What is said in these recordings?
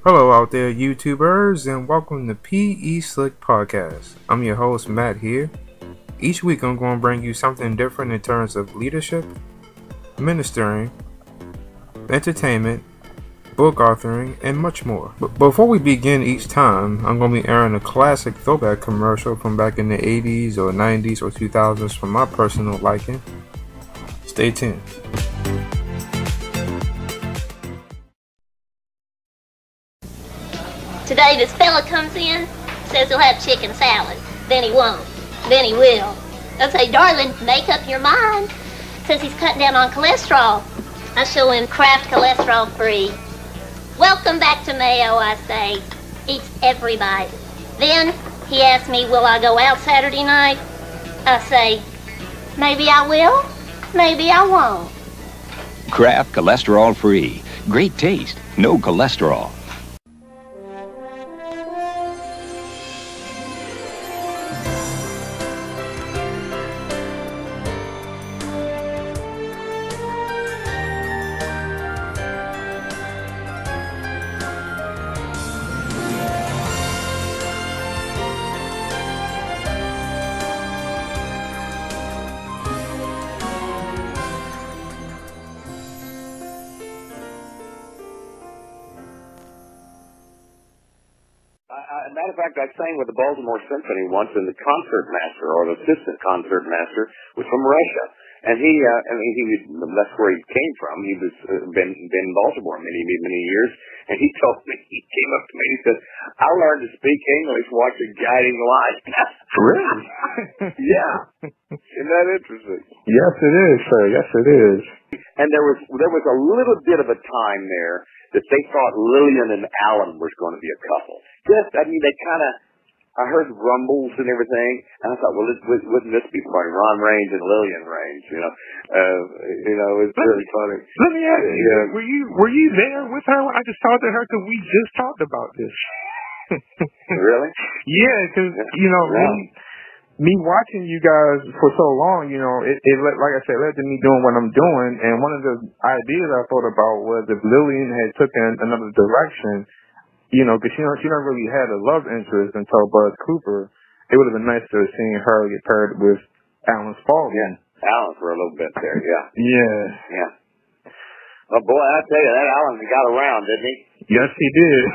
Hello out there, YouTubers, and welcome to PE Slick Podcast. I'm your host, Matt, here. Each week I'm going to bring you something different in terms of leadership, ministering, entertainment, book authoring, and much more. But before we begin each time, I'm going to be airing a classic throwback commercial from back in the 80s or 90s or 2000s from my personal liking. Stay tuned. Today this fella comes in, says he'll have chicken salad. Then he won't. Then he will. I'll say, darling, make up your mind. Says he's cutting down on cholesterol. I show him Kraft cholesterol free. Welcome back to Mayo, I say. Eats every bite. Then he asks me, will I go out Saturday night? I say, maybe I will, maybe I won't. Kraft cholesterol free. Great taste, no cholesterol. Matter of fact, I sang with the Baltimore Symphony once, and the concertmaster, or the assistant concertmaster, was from Russia. And that's where he came from. He was been in Baltimore many years. And he told me, he came up to me and he said, I learned to speak English watching Guiding Light. Really? Yeah. Isn't that interesting? Yes, it is, sir. Yes, it is. And there was a little bit of a time there that they thought Lillian and Alan was going to be a couple. I heard rumbles and everything, and I thought, well, wouldn't this be funny? Ron Raines and Lillian Raines, it's really funny. Let me ask you, were you there with her? I just talked to her because we just talked about this. Really? Yeah, because, me watching you guys for so long, it like I said, led to me doing what I'm doing, and one of the ideas I thought about was if Lillian had taken another direction, because she never really had a love interest until Buzz Cooper. It would have been nice to have seen her get paired with Alan Spaulding. Yeah, Alan for a little bit there, yeah. Yeah. Well, boy, I tell you, that Alan got around, didn't he? Yes, he did.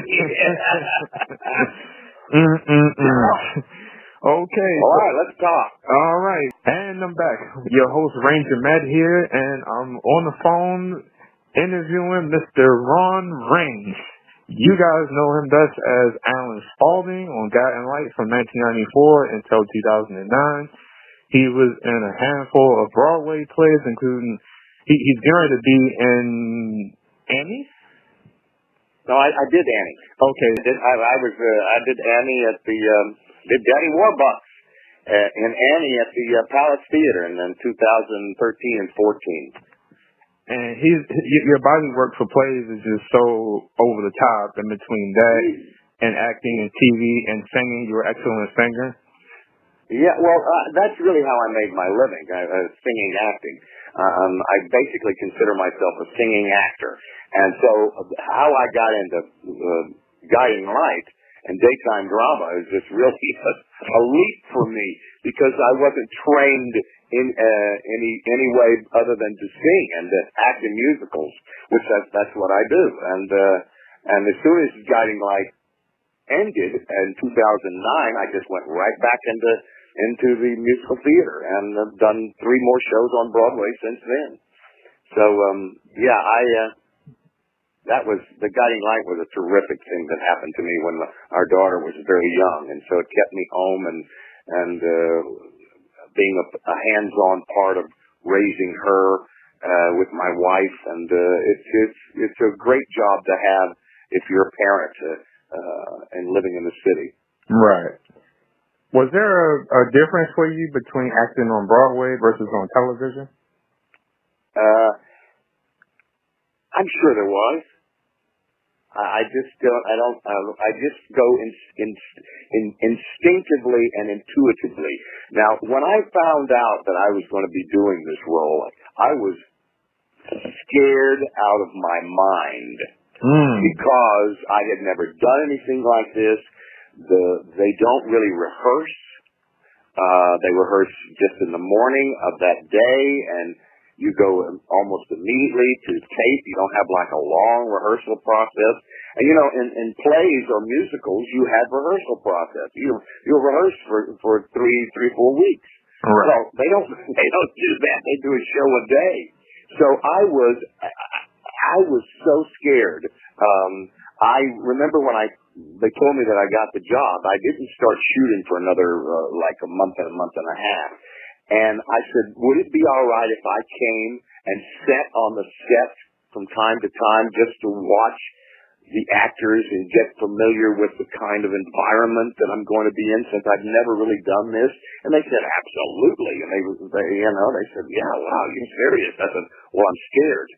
Okay. All right, let's talk. All right. And I'm back. Your host, Ranger Matt here, and I'm on the phone interviewing Mr. Ron Raines. You guys know him best as Alan Spaulding on Guiding Light from 1994 until 2009. He was in a handful of Broadway plays, including he's going to be in Annie. No, I did Annie. Okay, I did Annie at the did Daddy Warbucks and Annie at the Palace Theater in 2013 and 14. And your body work for plays is just so over the top. In between that and acting and TV and singing, you're an excellent singer. Yeah, well, that's really how I made my living, singing, acting. I basically consider myself a singing actor. And so how I got into Guiding Light and daytime drama is just really a leap for me because I wasn't trained in any way other than to sing and to act in musicals, which that's what I do. And as soon as Guiding Light ended in 2009, I just went right back into the musical theater and have done 3 more shows on Broadway since then. So that was the Guiding Light was a terrific thing that happened to me when our daughter was very young, and so it kept me home and being a hands-on part of raising her with my wife, and it's a great job to have if you're a parent and living in the city. Right. Was there a difference for you between acting on Broadway versus on television? I'm sure there was. I just go instinctively and intuitively. Now, when I found out that I was going to be doing this role, I was scared out of my mind. because I had never done anything like this. They don't really rehearse. They rehearse just in the morning of that day, and you go almost immediately to tape. You don't have like a long rehearsal process. And you know, in plays or musicals, you have rehearsal process. You rehearse for 4 weeks. Right. So they don't do that. They do a show a day. So I was so scared. I remember when they told me that I got the job, I didn't start shooting for another like a month and a half. And I said, would it be all right if I came and sat on the set from time to time just to watch the actors and get familiar with the kind of environment that I'm going to be in, since I've never really done this? And they said, absolutely. And they said, yeah, wow, you're serious? I said, well, I'm scared.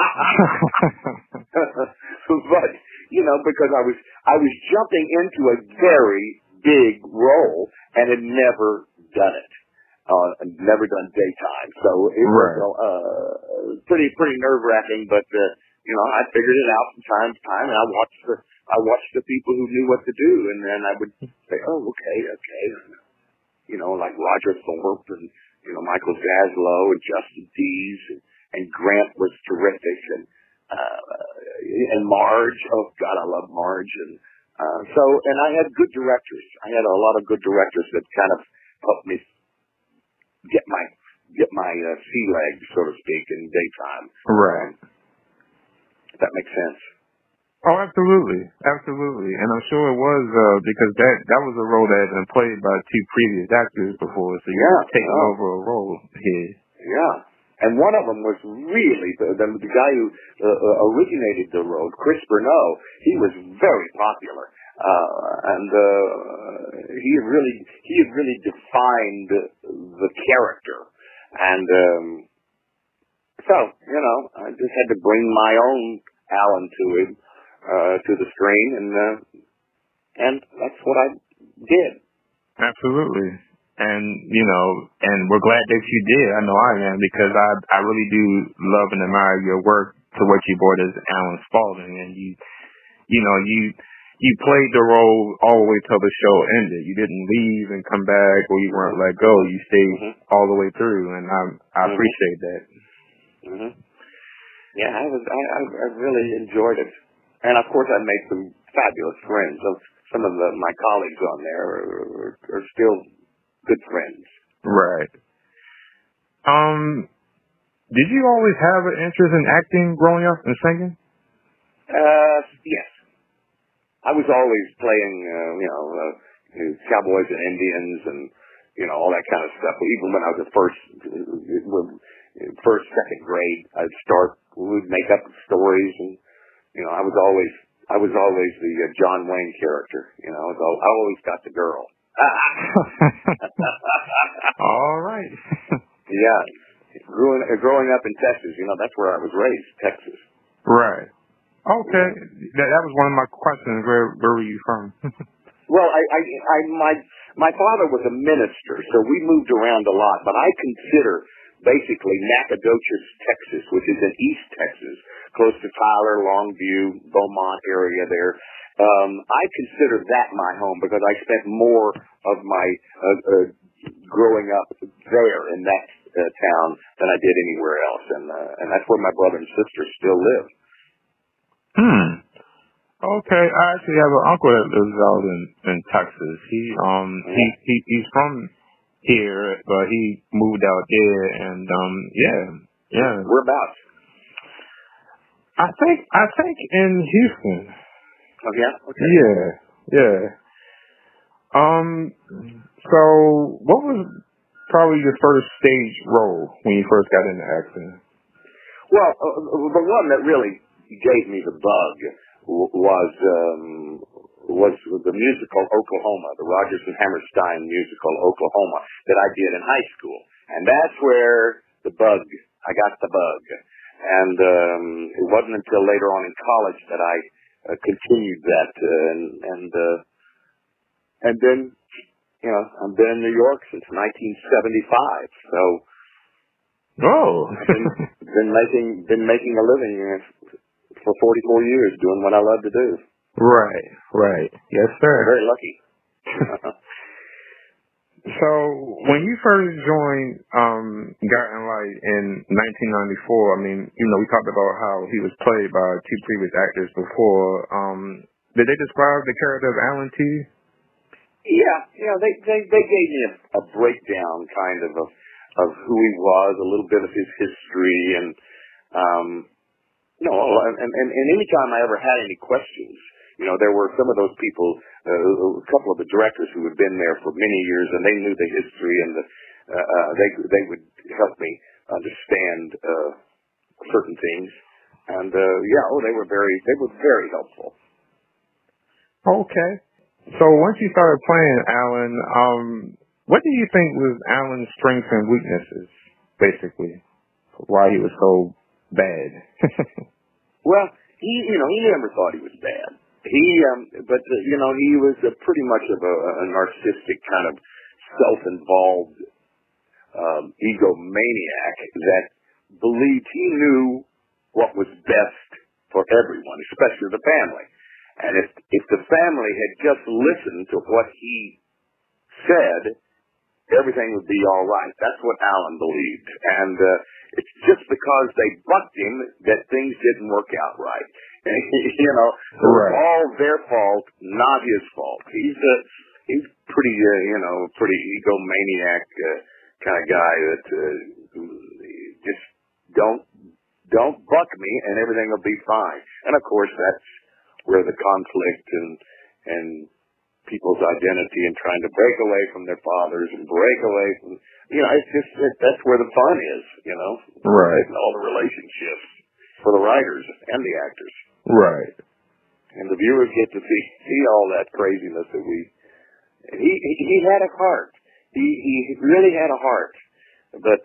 But, you know, because I was jumping into a very big role and had never done it. Never done daytime. So it was pretty nerve-wracking, but you know, I figured it out from time to time, and I watched the people who knew what to do, and then I would say, oh, okay. You know, like Roger Thorpe and, you know, Michael Zaslow and Justin Dees and Grant was terrific, and Marge. Oh God, I love Marge. And and I had good directors. I had a lot of good directors that kind of helped me get my sea legs, so to speak, in daytime. Right. If that makes sense. Oh, absolutely. And I'm sure it was because that was a role that had been played by 2 previous actors before, so you were taking over a role here. Yeah. And one of them was really the guy who originated the role, Chris Burnell. He was very popular, and he had really defined the character. And so, you know, I just had to bring my own Alan to the screen, and that's what I did. Absolutely. And, you know, and we're glad that you did. I know I am, because I really do love and admire your work to what you brought as Alan Spaulding. And you played the role all the way till the show ended. You didn't leave and come back, or you weren't let go. You stayed all the way through, and I appreciate that. Yeah, I really enjoyed it. And of course I made some fabulous friends. Some of my colleagues on there are still good friends. Right. Did you always have an interest in acting growing up and singing? Yes. I was always playing, cowboys and Indians and, you know, all that kind of stuff. Even when I was second grade, we'd make up stories, and, you know, I was always the John Wayne character. You know, I always got the girl. All right. Yeah. Growing up in Texas, you know, that's where I was raised, Texas. Right. Okay. That was one of my questions. Where were you from? Well, my father was a minister, so we moved around a lot, but I consider basically Nacogdoches, Texas, which is in East Texas, close to Tyler, Longview, Beaumont area there. I consider that my home because I spent more of my growing up there in that town than I did anywhere else, and that's where my brother and sister still live. Okay, I actually have an uncle that lives out in Texas. He's from here, but he moved out there, and yeah. Whereabouts? I think in Houston. Oh yeah. Okay. Yeah. So what was probably your first stage role when you first got into acting? Well, the one that really gave me the bug was the musical Oklahoma, the Rodgers and Hammerstein musical Oklahoma that I did in high school, and that's where I got the bug, and it wasn't until later on in college that I continued that, and then, you know, I've been in New York since 1975, so been making a living for 44 years doing what I love to do. Right. Yes, sir. I'm very lucky. So, when you first joined Guiding Light in 1994, I mean, we talked about how he was played by two previous actors before. Did they describe the character of Alan to you? Yeah. They gave me a breakdown kind of who he was, a little bit of his history, and any time I ever had any questions, there were some of those people, a couple of the directors who had been there for many years, and they knew the history, and they would help me understand certain things, and they were very helpful. Okay. So once you started playing Alan, what do you think was Alan's strengths and weaknesses, basically? Why he was so bad? Well, he never thought he was bad. He was pretty much of a narcissistic kind of self-involved egomaniac that believed he knew what was best for everyone, especially the family. And if the family had just listened to what he said, everything would be all right. That's what Alan believed. And it's just because they bucked him that things didn't work out right. It was all their fault, not his fault. He's pretty egomaniac kind of guy that just don't buck me and everything will be fine. And of course that's where the conflict and people's identity and trying to break away from their fathers and break away from, it's just, that's where the fun is, Right. And all the relationships for the writers and the actors. Right. And the viewers get to see all that craziness that he had a heart. He really had a heart, but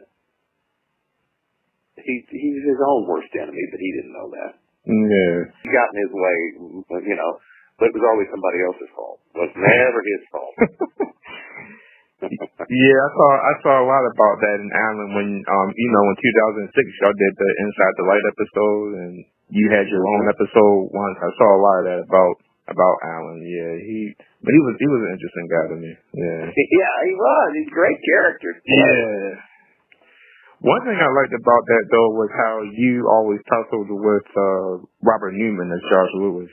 he's his own worst enemy, but he didn't know that. Yeah. He got in his way, but it was always somebody else's fault. It was never his fault. Yeah, I saw a lot about that in Alan when in 2006 y'all did the Inside the Light episode and you had your own episode once. I saw a lot of that about Alan. Yeah, he was an interesting guy to me. Yeah. Yeah, he was. He's a great character. Yeah. One thing I liked about that though was how you always tussled with Robert Newman as George Lewis.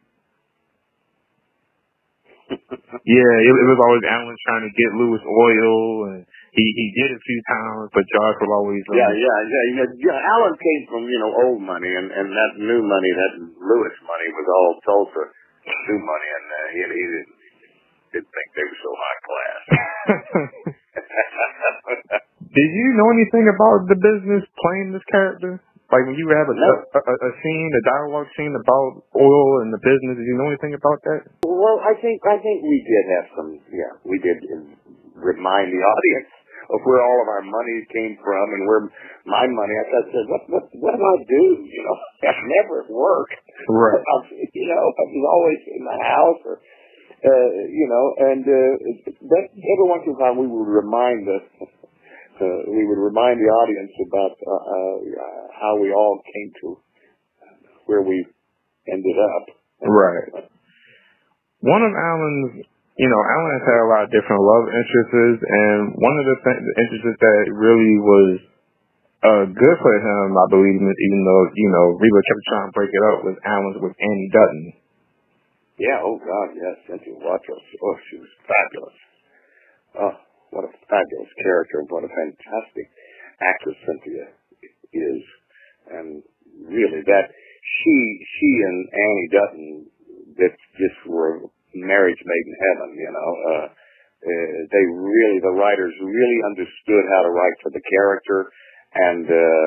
Yeah, it was always Alan trying to get Lewis oil, and he did it a few times, but Josh would always. Yeah. Alan came from old money, and that new money, that Lewis money, was all Tulsa new money, and he didn't think they were so high class. Did you know anything about the business playing this character? Like when you have a scene, a dialogue scene about oil and the business, did you know anything about that? Well, I think we did have some. Yeah, we did remind the audience of where all of our money came from and where my money. I said, what do I do? I'm never at work. Right. I was always in the house, or and that every once in a while we would remind the audience about how we all came to where we ended up. Right. One of Alan's, Alan has had a lot of different love interests, and one of the interests that really was good for him, I believe, even though Reba kept trying to break it up, was Alan's with Annie Dutton. Yeah, oh God, yes, Cynthia Watros. Oh, she was fabulous. Oh, what a fabulous character, and what a fantastic actress Cynthia is. And really, that she and Annie Dutton, that just were marriage made in heaven, the writers really understood how to write for the character, and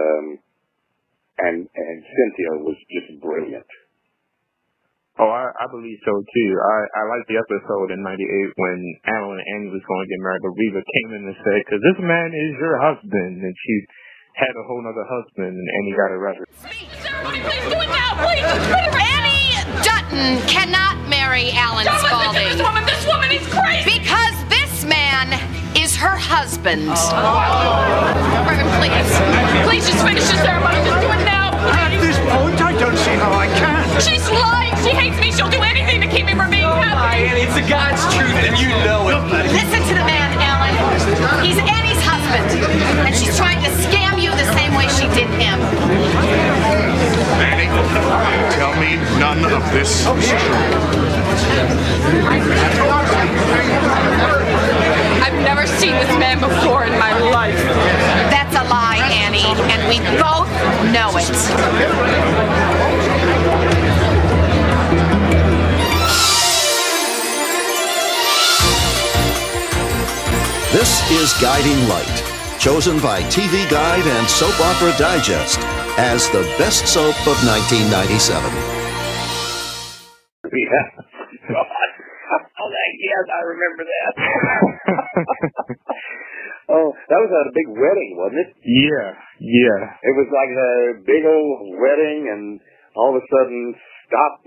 Cynthia was just brilliant. Oh, I believe so too. I liked the episode in '98 when Alan and Annie was going to get married, but Reba came in and said, "Because this man is your husband," and she had a whole other husband, and Annie got arrested. Sir, what are you doing now? Please, Annie Dutton cannot marry Alan Spaulding. This woman is crazy. Because this man is her husband. Reverend, please just finish the ceremony. Just do it now. At this point, I don't see none of this is true. I've never seen this man before in my life. That's a lie, Annie, and we both know it. This is Guiding Light, chosen by TV Guide and Soap Opera Digest as the best soap of 1997. Yeah. God. Yes, I remember that. Oh, that was at a big wedding, wasn't it? Yeah. It was like a big old wedding, and all of a sudden, stop.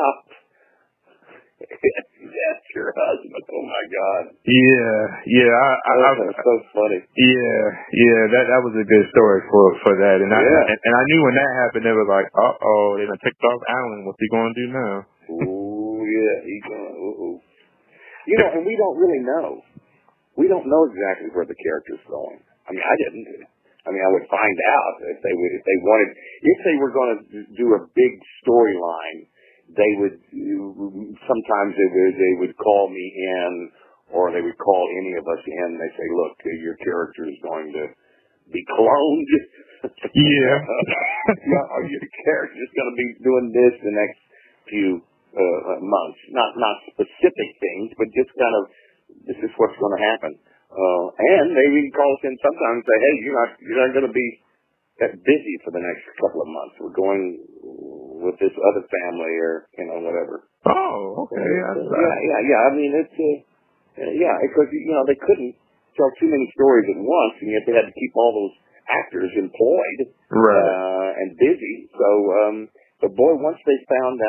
That's your husband. Oh my God. Yeah. That's so funny. Yeah. That was a good story for that, and I knew when that happened, they were like, they done picked off Alan. What's he gonna do now? Ooh, yeah, he's gonna. You know, and we don't really know. We don't know exactly where the character's going. I mean, I didn't. I mean, I would find out if they were going to do a big storyline. They would sometimes they would call me in, or they would call any of us in. They say, "Look, your character is going to be cloned." Yeah. Your character is going to be doing this the next few months. Not specific things, but just kind of this is what's going to happen. And they even call us in sometimes and say, "Hey, you're not going to be that busy for the next couple of months. We're going with this other family, or whatever." Oh, okay. Yeah. I mean, it's because they couldn't tell too many stories at once, and yet they had to keep all those actors employed, right, and busy. So, but boy, once they found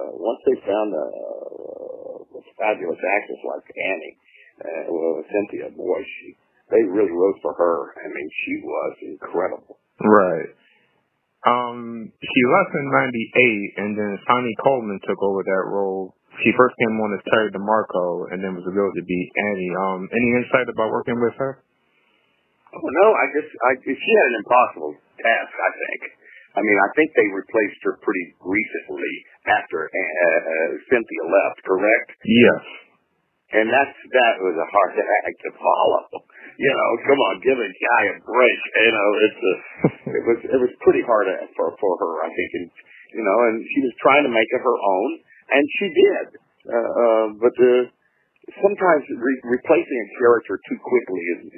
a fabulous actress like Annie, Cynthia, boy, they really wrote for her. I mean, she was incredible. Right. She left in '98, and then Sonny Coleman took over that role. She first came on as Terry DeMarco, and then was revealed to be Annie. Any insight about working with her? Oh no, she had an impossible task, I think. I mean, I think they replaced her pretty recently after Cynthia left, correct? Yes. And that was a hard act to follow. Come on, give a guy a break. It was pretty hard for her, I think, and she was trying to make it her own, and she did. But sometimes replacing a character too quickly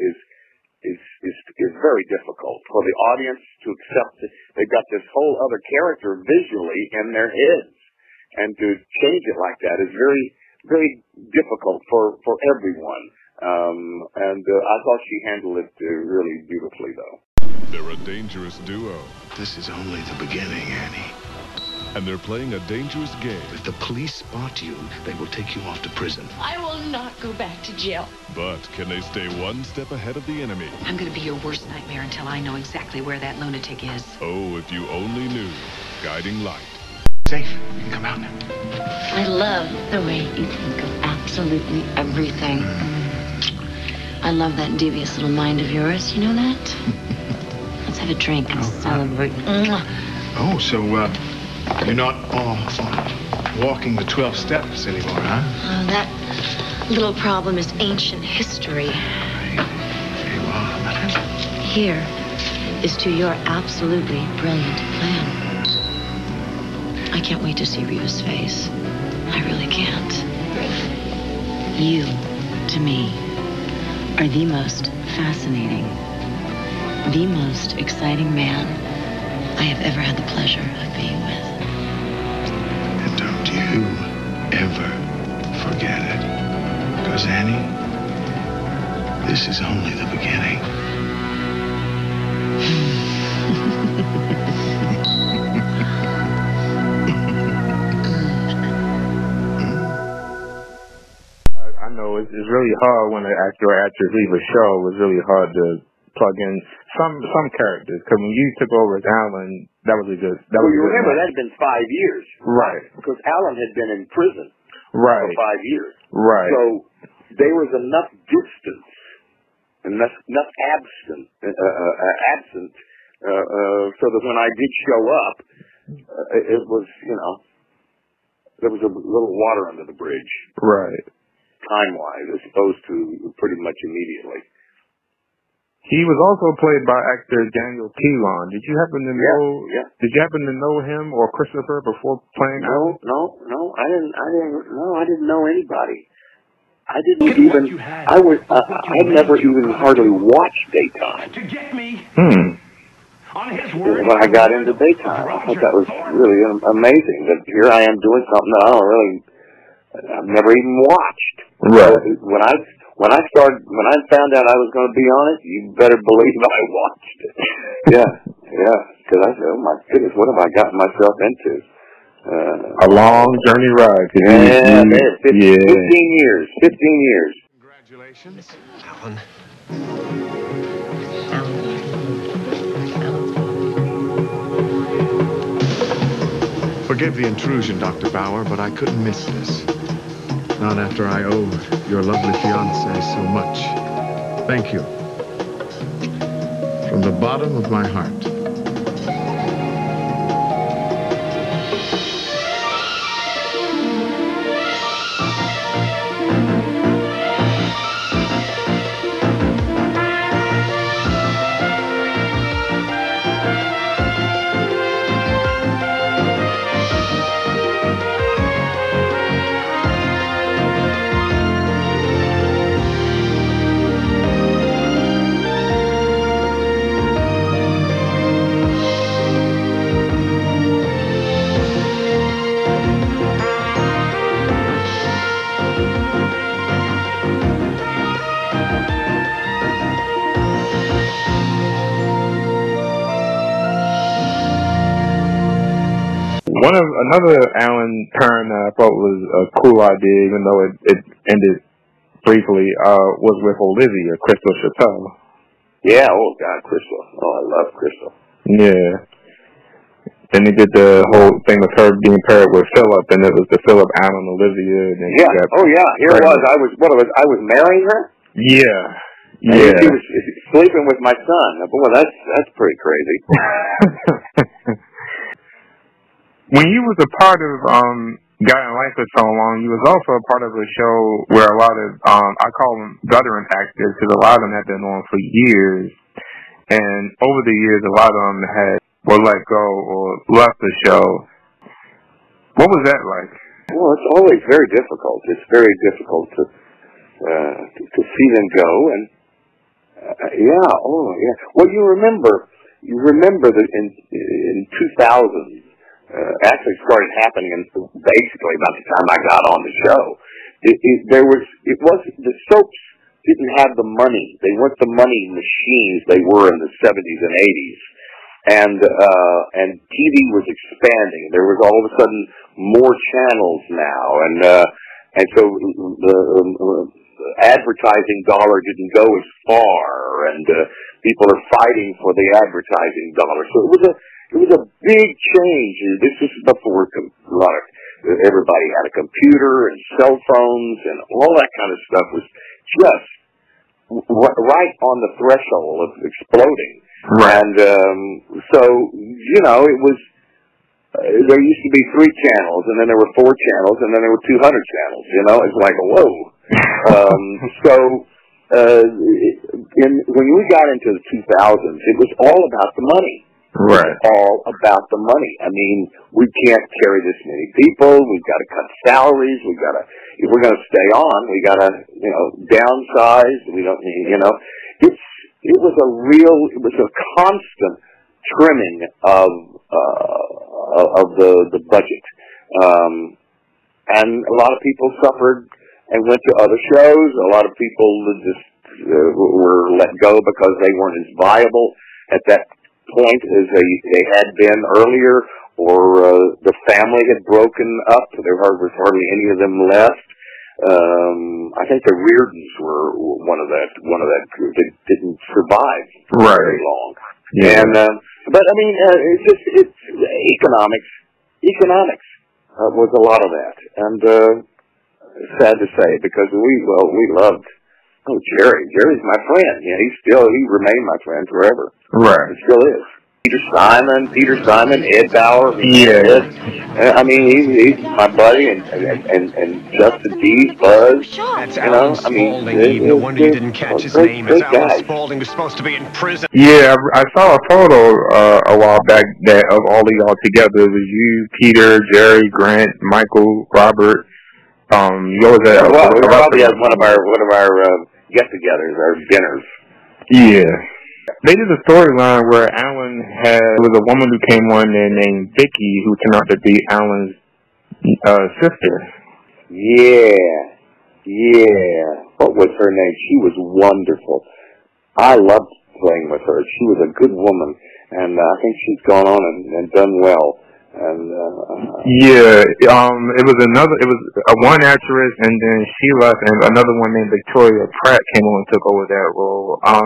is very difficult for the audience to accept that they've got this whole other character visually in their heads, and to change it like that is very, very difficult for everyone. And I thought she handled it really beautifully, though. They're a dangerous duo. This is only the beginning, Annie. And they're playing a dangerous game. If the police spot you, they will take you off to prison. I will not go back to jail. But can they stay one step ahead of the enemy? I'm going to be your worst nightmare until I know exactly where that lunatic is. Oh, if you only knew. Guiding Light. Safe. You can come out now. I love the way you think of absolutely everything. I love that devious little mind of yours. You know that? Let's have a drink and celebrate. Oh, so, you're not walking the 12 steps anymore, huh? Oh, that little problem is ancient history. Right. Okay, well, Here is to your absolutely brilliant plan. I can't wait to see Reva's face. I really can't. You, to me, are the most fascinating, the most exciting man I have ever had the pleasure of being with. And don't you ever forget it. Because, Annie, this is only the beginning. I know it's really hard when an actor or actress leave a show. It's really hard to plug in some characters. Because when you took over as Alan, that was a good. You remember that had been 5 years, right? Because Alan had been in prison, right, for 5 years, right. So there was enough distance, enough absent, so that when I did show up, it was there was a little water under the bridge. Right. Time-wise, as opposed to pretty much immediately. He was also played by actor Daniel Keelan. Did you happen to know? Yeah. Did you happen to know him or Christopher before playing? No. I didn't know anybody. I didn't even. I never even hardly watched daytime. When I got into daytime, I thought that was really amazing. That here I am doing something that I've never even watched. Right. So when I found out I was going to be on it, you better believe I watched it. Yeah. Because I said, oh my goodness, what have I gotten myself into? A long journey ride. 15 years. 15 years. Congratulations, Alan. Forgive the intrusion, Dr. Bauer, but I couldn't miss this. Not after I owed your lovely fiancée so much. Thank you. From the bottom of my heart. Another Alan turn I thought was a cool idea, even though it ended briefly, was with Olivia, Crystal Chappelle. Yeah, oh God, Crystal. Oh, I love Crystal. Yeah. Then they did the whole thing with her being paired with Philip, and it was the Philip, Alan, Olivia. And then yeah. Here it was. I was marrying her. Yeah. And she was sleeping with my son. Boy, that's pretty crazy. When you was a part of Guiding Light for so long, you was also a part of a show where a lot of, I call them veteran actors, because a lot of them had been on for years. And over the years, a lot of them were let go or left the show. What was that like? Well, it's always very difficult. It's very difficult to see them go. And Well, you remember that in 2000. Actually started happening basically about the time I got on the show. The soaps didn't have the money. They weren't the money machines they were in the 70s and 80s. And TV was expanding. There was all of a sudden more channels now, and so the advertising dollar didn't go as far, and people are fighting for the advertising dollar. So it was a big change. This is before everybody had a computer and cell phones and all that kind of stuff was just right on the threshold of exploding. Right. And so, it was, there used to be 3 channels, and then there were 4 channels, and then there were 200 channels. It's like, whoa. When we got into the 2000s, it was all about the money. Right. It's all about the money. I mean, we can't carry this many people. We've got to cut salaries. If we're going to stay on, we got to, downsize. We don't need, it was a constant trimming of the budget. And a lot of people suffered and went to other shows. A lot of people just were let go because they weren't as viable at that point as they had been earlier, or the family had broken up. There was hardly any of them left. I think the Reardons were one of that group that didn't survive very long. Yeah. And but I mean, it's economics. Economics was a lot of that, and sad to say, because we loved. Oh, Jerry. Jerry's my friend. Yeah, he remained my friend forever. Right. He still is. Peter Simon, Ed Bauer. Yeah. I mean, he's my buddy, and Justin D, Buzz. That's Alan Spaulding, Eve. No wonder you didn't catch his name. As Alan Spaulding was supposed to be in prison. Yeah, I saw a photo a while back that of all of y'all together. It was you, Peter, Jerry, Grant, Michael, Robert. You was at probably at one of our get-togethers, our dinners. Yeah. They did a storyline where Alan was a woman who came on there named Vicky, who turned out to be Alan's sister. Yeah. What was her name? She was wonderful. I loved playing with her. She was a good woman, and I think she's gone on and done well. And it was one actress, and then she left, and another one named Victoria Pratt came on and took over that role. I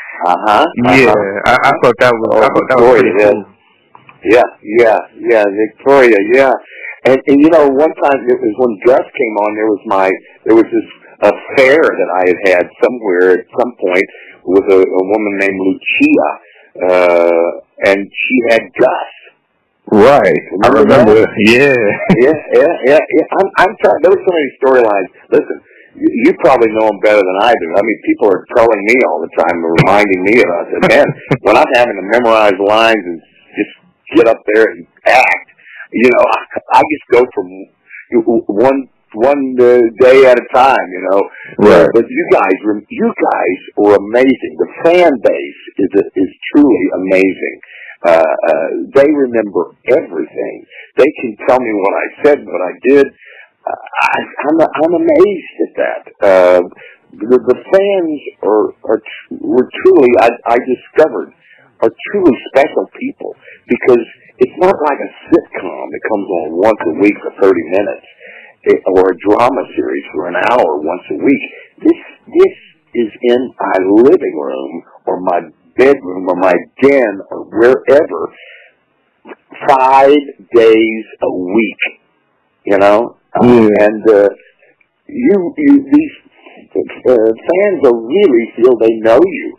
thought that was pretty cool. Yeah, Victoria, yeah. And you know, one time it was when Gus came on. There was this affair that I had somewhere at some point with a woman named Lucia, and she had Gus. Right, I remember. That? Yeah. I'm trying. There were so many storylines. Listen, you probably know them better than I do. I mean, people are telling me all the time, reminding me of us. And man, when I'm having to memorize lines and just get up there and act, you know, I just go from one day at a time. You know. Right. But you guys were amazing. The fan base is truly amazing. They remember everything. They can tell me what I said, what I did. I'm amazed at that. The fans were truly, I discovered, are truly special people, because it's not like a sitcom that comes on once a week for 30 minutes, or a drama series for an hour once a week. This is in my living room or my bedroom or my den or wherever 5 days a week, you know. And these fans really feel they know you.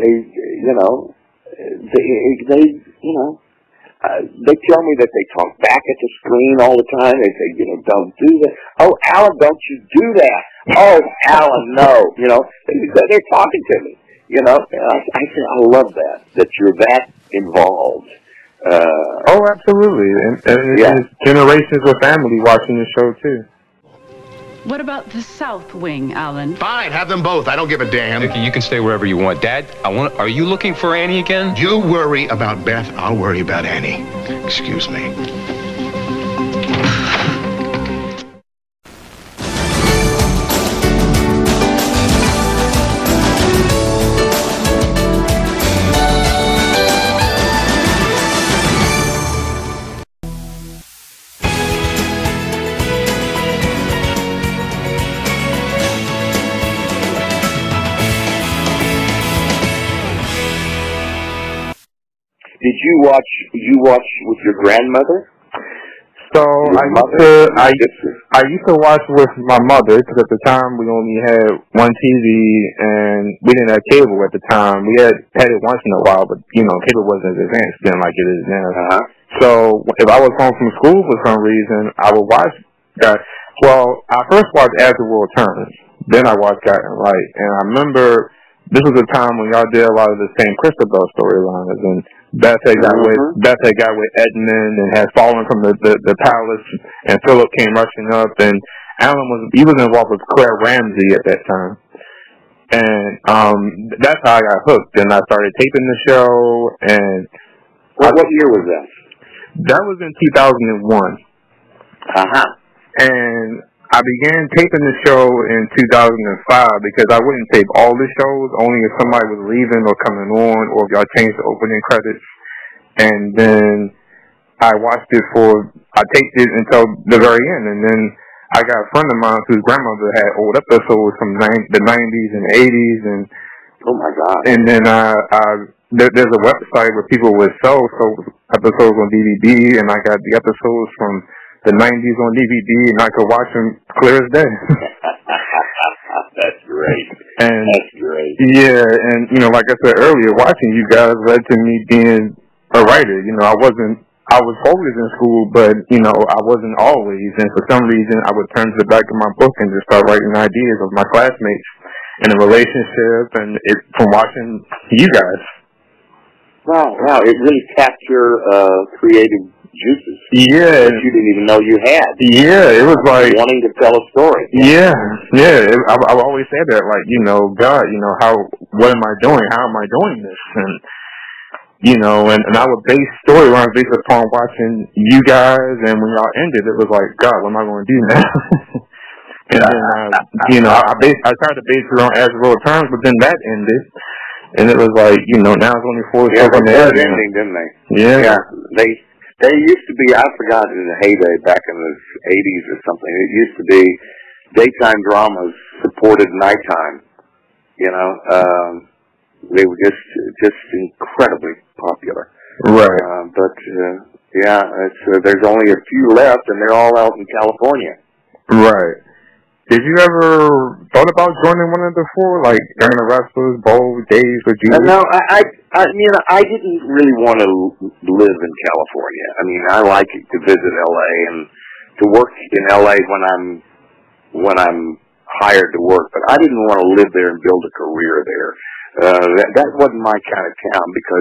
They tell me that they talk back at the screen all the time. They say, don't do that. Oh, Alan, don't you do that? Oh, Alan, no. They're talking to me. I love that you're that involved. Absolutely. And it's generations of family watching the show, too. What about the South Wing, Alan? Fine, have them both. I don't give a damn. Vicky, you can stay wherever you want. Dad, are you looking for Annie again? You worry about Beth, I'll worry about Annie. Excuse me. Did you watch with your grandmother? So I used to watch with my mother, because at the time we only had one TV and we didn't have cable at the time. We had it once in a while, but cable wasn't as advanced then like it is now. So if I was home from school for some reason, I would watch that. Well, I first watched As the World Turns, then I watched Guiding Light, and I remember this was a time when y'all did a lot of the same Christabel storylines, and Beth had got with Edmund and had fallen from the palace, and Philip came rushing up, and Alan was involved with Claire Ramsey at that time, and that's how I got hooked. And I started taping the show. And what year was that? That was in 2001. And I began taping the show in 2005 because I wouldn't tape all the shows, only if somebody was leaving or coming on, or if y'all changed the opening credits. And then I taped it until the very end. And then I got a friend of mine whose grandmother had old episodes from the 90s and 80s. And oh my God. And then there's a website where people would sell episodes on DVD, and I got the episodes from the 90s on DVD, and I could watch them clear as day. That's great. That's great. Yeah, and like I said earlier, watching you guys led to me being a writer. I I was focused in school, but, you know, I wasn't always. And for some reason, I would turn to the back of my book and just start writing ideas of my classmates and the relationship and it from watching you guys. Wow, it really tapped your creative juices. Yeah. That you didn't even know you had. Yeah, it was like... wanting to tell a story. Yeah. I've always said that, like, you know, God, you know, what am I doing? How am I doing this? And, you know, and I would base storylines based upon watching you guys, and when y'all ended, it was like, God, what am I going to do now? And then, you know, I tried to base it on as real terms, but then that ended, and it was like, you know, now it's only 4 Yeah, on the they air. started ending, didn't they? Yeah. They used to be, I forgot in the heyday back in the 80s or something, it used to be daytime dramas supported nighttime, you know. They were just incredibly popular. Right. There's only a few left, and they're all out in California. Right. Did you ever thought about joining one of the 4, like Young and the Restless, Bold, Days, or Judy? No, I didn't really want to live in California. I mean, I like to visit LA and to work in LA when I'm hired to work, but I didn't want to live there and build a career there. That wasn't my kind of town because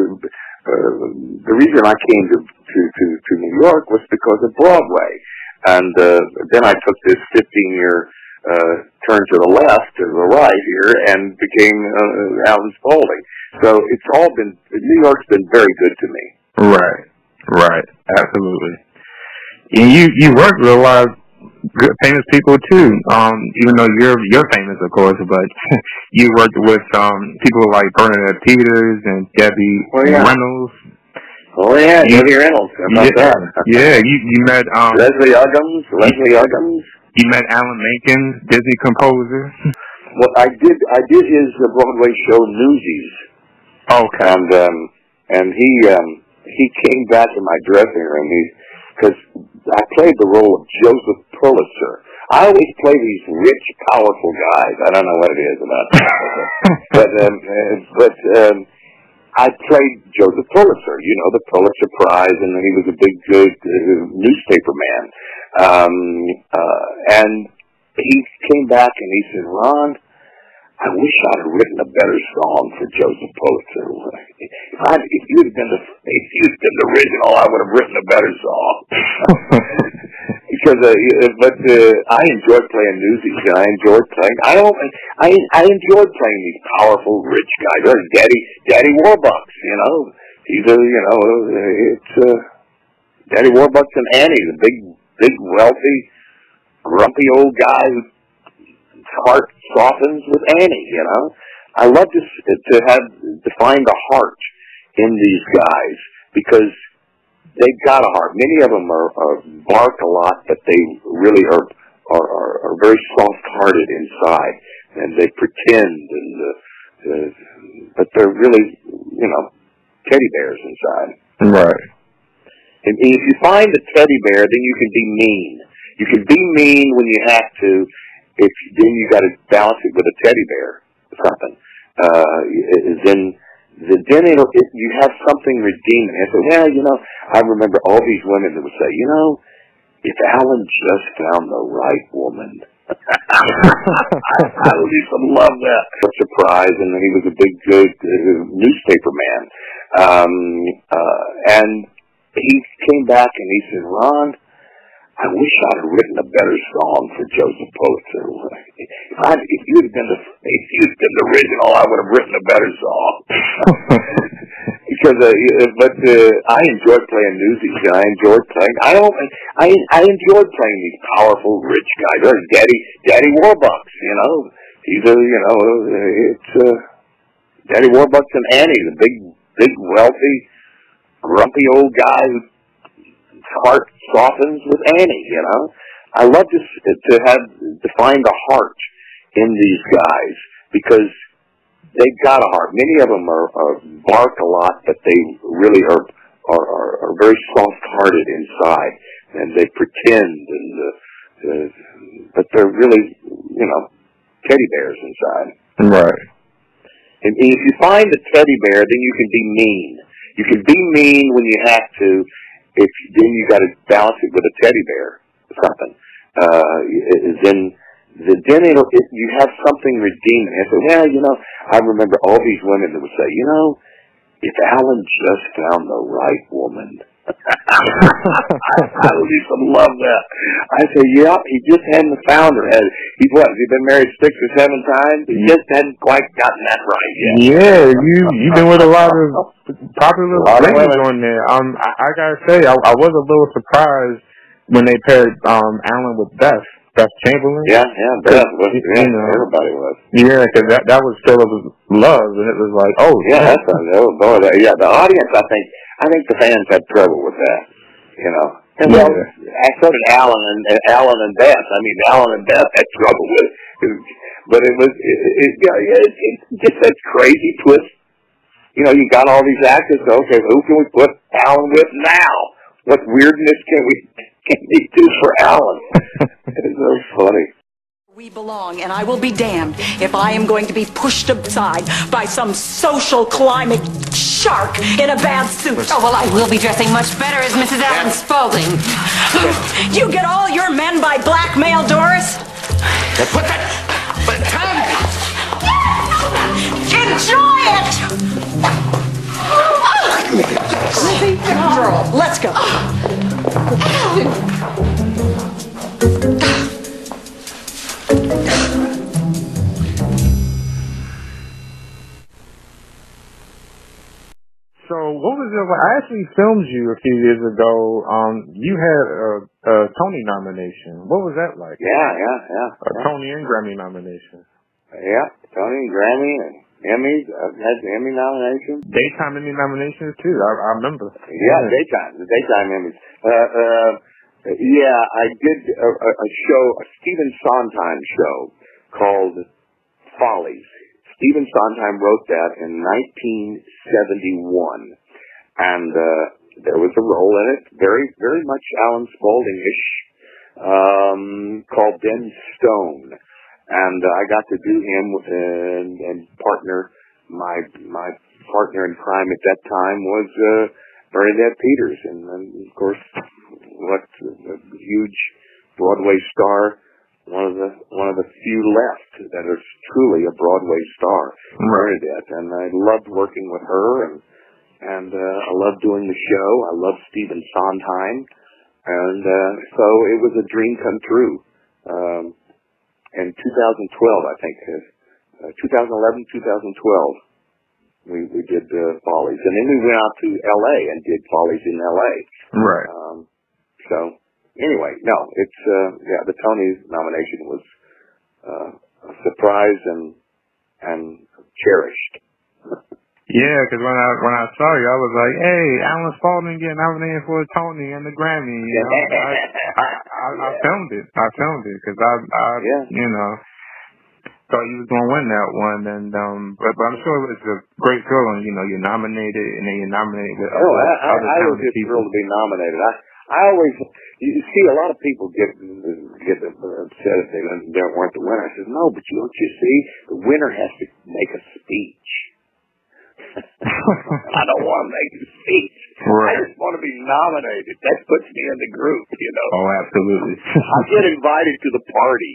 the reason I came to New York was because of Broadway. And then I took this 15-year turn to the left, to the right here, and became Alan Spaulding. So New York's been very good to me. Right, absolutely. And you worked with a lot of good, famous people too. Even though you're famous, of course, but you worked with people like Bernadette Peters and Debbie Reynolds. Oh yeah, Debbie Reynolds. How about that? Yeah, you met Leslie Uggams. You met Alan Menken, Disney composer. Well, I did his Broadway show Newsies. Okay. And he came back in my dressing room because I played the role of Joseph Pulitzer. I always play these rich, powerful guys. I don't know what it is about that, but I played Joseph Pulitzer, you know, the Pulitzer Prize, and he was a big, good newspaper man. And he came back and he said, Ron, I wish I'd have written a better song for Joseph Pulitzer. If you'd been the original, I would have written a better song. Because, I enjoyed playing Newsies, and I enjoyed playing. I enjoyed playing these powerful, rich guys. There's Daddy Warbucks, you know. It's Daddy Warbucks and Annie, the big, wealthy, grumpy old guy whose heart softens with Annie. You know, I love to find the heart in these guys because they've got a heart. Many of them are bark a lot, but they really are very soft-hearted inside, and they pretend, but they're really, you know, teddy bears inside. Right. And if you find a teddy bear, then you can be mean. You can be mean when you have to. Then you got to balance it with a teddy bear or something. Then you have something redeeming. And so, well, you know, I remember all these women that would say, you know, if Alan just found the right woman, I would used to love that. A surprise, and then he was a big, good newspaper man. And he came back and he said, Ron, I wish I'd have written a better song for Joseph Pulitzer. If you'd been the original, I would have written a better song. Because, I enjoyed playing Newsies, and I enjoyed playing. I enjoyed playing these powerful, rich guys. There's Daddy Warbucks, you know. It's Daddy Warbucks and Annie, the big, wealthy, grumpy old guy whose heart softens with Annie. You know, I love to find the heart in these guys because they've got a heart. Many of them are bark a lot, but they really are very soft-hearted inside, and they pretend, but they're really, you know, teddy bears inside. Right. And if you find a teddy bear, then you can be mean. You can be mean when you have to. if then you got to balance it with a teddy bear or something. Then you have something redeeming. I said, well, I remember all these women that would say, if Alan just found the right woman. I used to love that. I said, yeah, he just hadn't found her. He's been married 6 or 7 times? He just hadn't quite gotten that right yet. Yeah, you've been with a lot of popular ladies on there. I gotta say, I was a little surprised when they paired Alan with Beth Chamberlain. Yeah, Beth was. Yeah, everybody was. Yeah, because that was Philip's love, and it was like, oh yeah, the audience. I think the fans had trouble with that. And well, so did Alan and Beth. I mean, Alan and Beth had trouble with it, but it's just that crazy twist. You got all these actors. Okay, who can we put Alan with now? What weirdness can we do for Alan? It's so funny. We belong, and I will be damned if I am going to be pushed aside by some social climate shark in a bad suit. Oh, well, I will be dressing much better as Mrs. Alan Spaulding. You get all your men by blackmail, Doris? Put that... Enjoy it! Girl, let's go. So what was it? I actually filmed you a few years ago. You had a Tony nomination. What was that like? Yeah. A Tony and Grammy nomination. Yeah, Tony, Grammy, and Emmys. I've had the Emmy nominations. Daytime Emmy nominations too. I remember. Yeah, the daytime Emmys. I did a show, a Stephen Sondheim show called Follies. Stephen Sondheim wrote that in 1971, and there was a role in it, very, very much Alan Spaulding-ish, called Ben Stone, and I got to do him and partner. My partner in crime at that time was Bernadette Peters, and of course, what a huge Broadway star. One of the few left that is truly a Broadway star, Bernadette, and I loved working with her, and I loved doing the show. I loved Stephen Sondheim, and so it was a dream come true. In 2012, I think, 2011, 2012, we did Follies, and then we went out to L.A. and did Follies in L.A. Right. Anyway, no, it's the Tony nomination was a surprise and cherished. Yeah, because when I saw you, I was like, hey, Alan Spaulding getting nominated for a Tony and the Grammy. I filmed it. Because I thought you was going to win that one, and but I'm sure it was a great feeling. You're nominated, and then you're nominated with other I was just thrilled to be nominated. I always, you see, a lot of people get upset if they weren't the winner. I said, no, but don't you see, the winner has to make a speech. I don't want to make a speech. Right. I just want to be nominated. That puts me in the group, Oh, absolutely. I get invited to the party.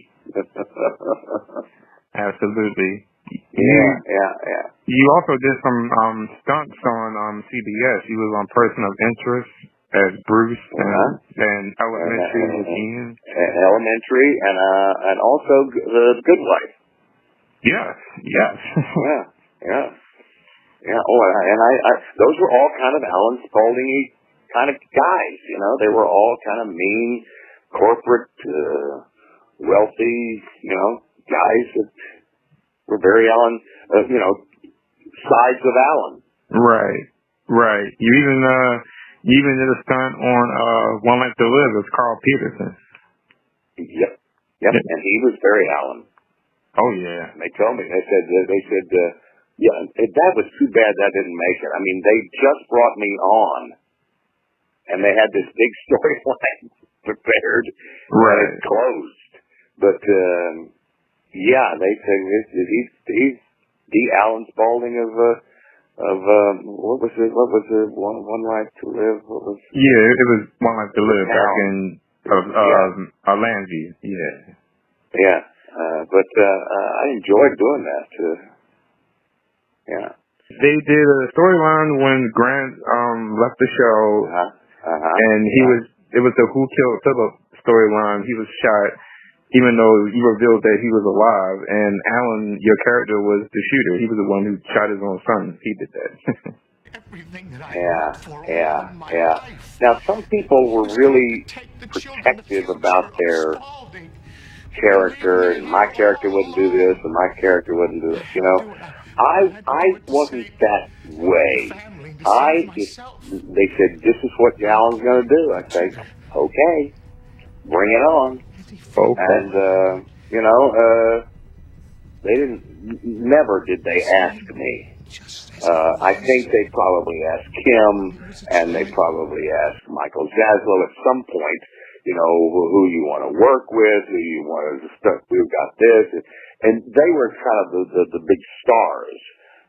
Absolutely. Yeah. You also did some stunts on CBS. You was on Person of Interest as Bruce and Elementary with Ian. Elementary and also The Good Wife. Yes. Yeah. Oh, and I those were all kind of Alan Spaulding-y kind of guys. They were all kind of mean, corporate, wealthy, guys that were very Alan, sides of Alan. Right. You even did a stunt on One Life to Live with Carl Peterson. Yep. And he was very Alan. Oh yeah. They told me. They said. That was too bad that didn't make it. I mean, they just brought me on, and they had this big storyline prepared. Right. And it closed. But they said he's the Alan Spaulding of what was it? One Life to Live? What was? Yeah, it was One Life to Live back in Landview. Yeah. Yeah, but I enjoyed doing that. Yeah. They did a storyline when Grant left the show, and it was the Who Killed Philip storyline. He was shot, even though you revealed that he was alive, and Alan, your character, was the shooter. He was the one who shot his own son. He did that. Yeah. Now, some people were really protective about their character, and my character wouldn't do this, and my character wouldn't do this. You know, I wasn't that way. They said, this is what Alan's going to do. I say, okay, bring it on. Okay. And, never did they ask me. I think they probably asked Kim, and they probably asked Michael Zaslow at some point, you know, who you want to work with, who you want to stuff. We've got this, and they were kind of the big stars.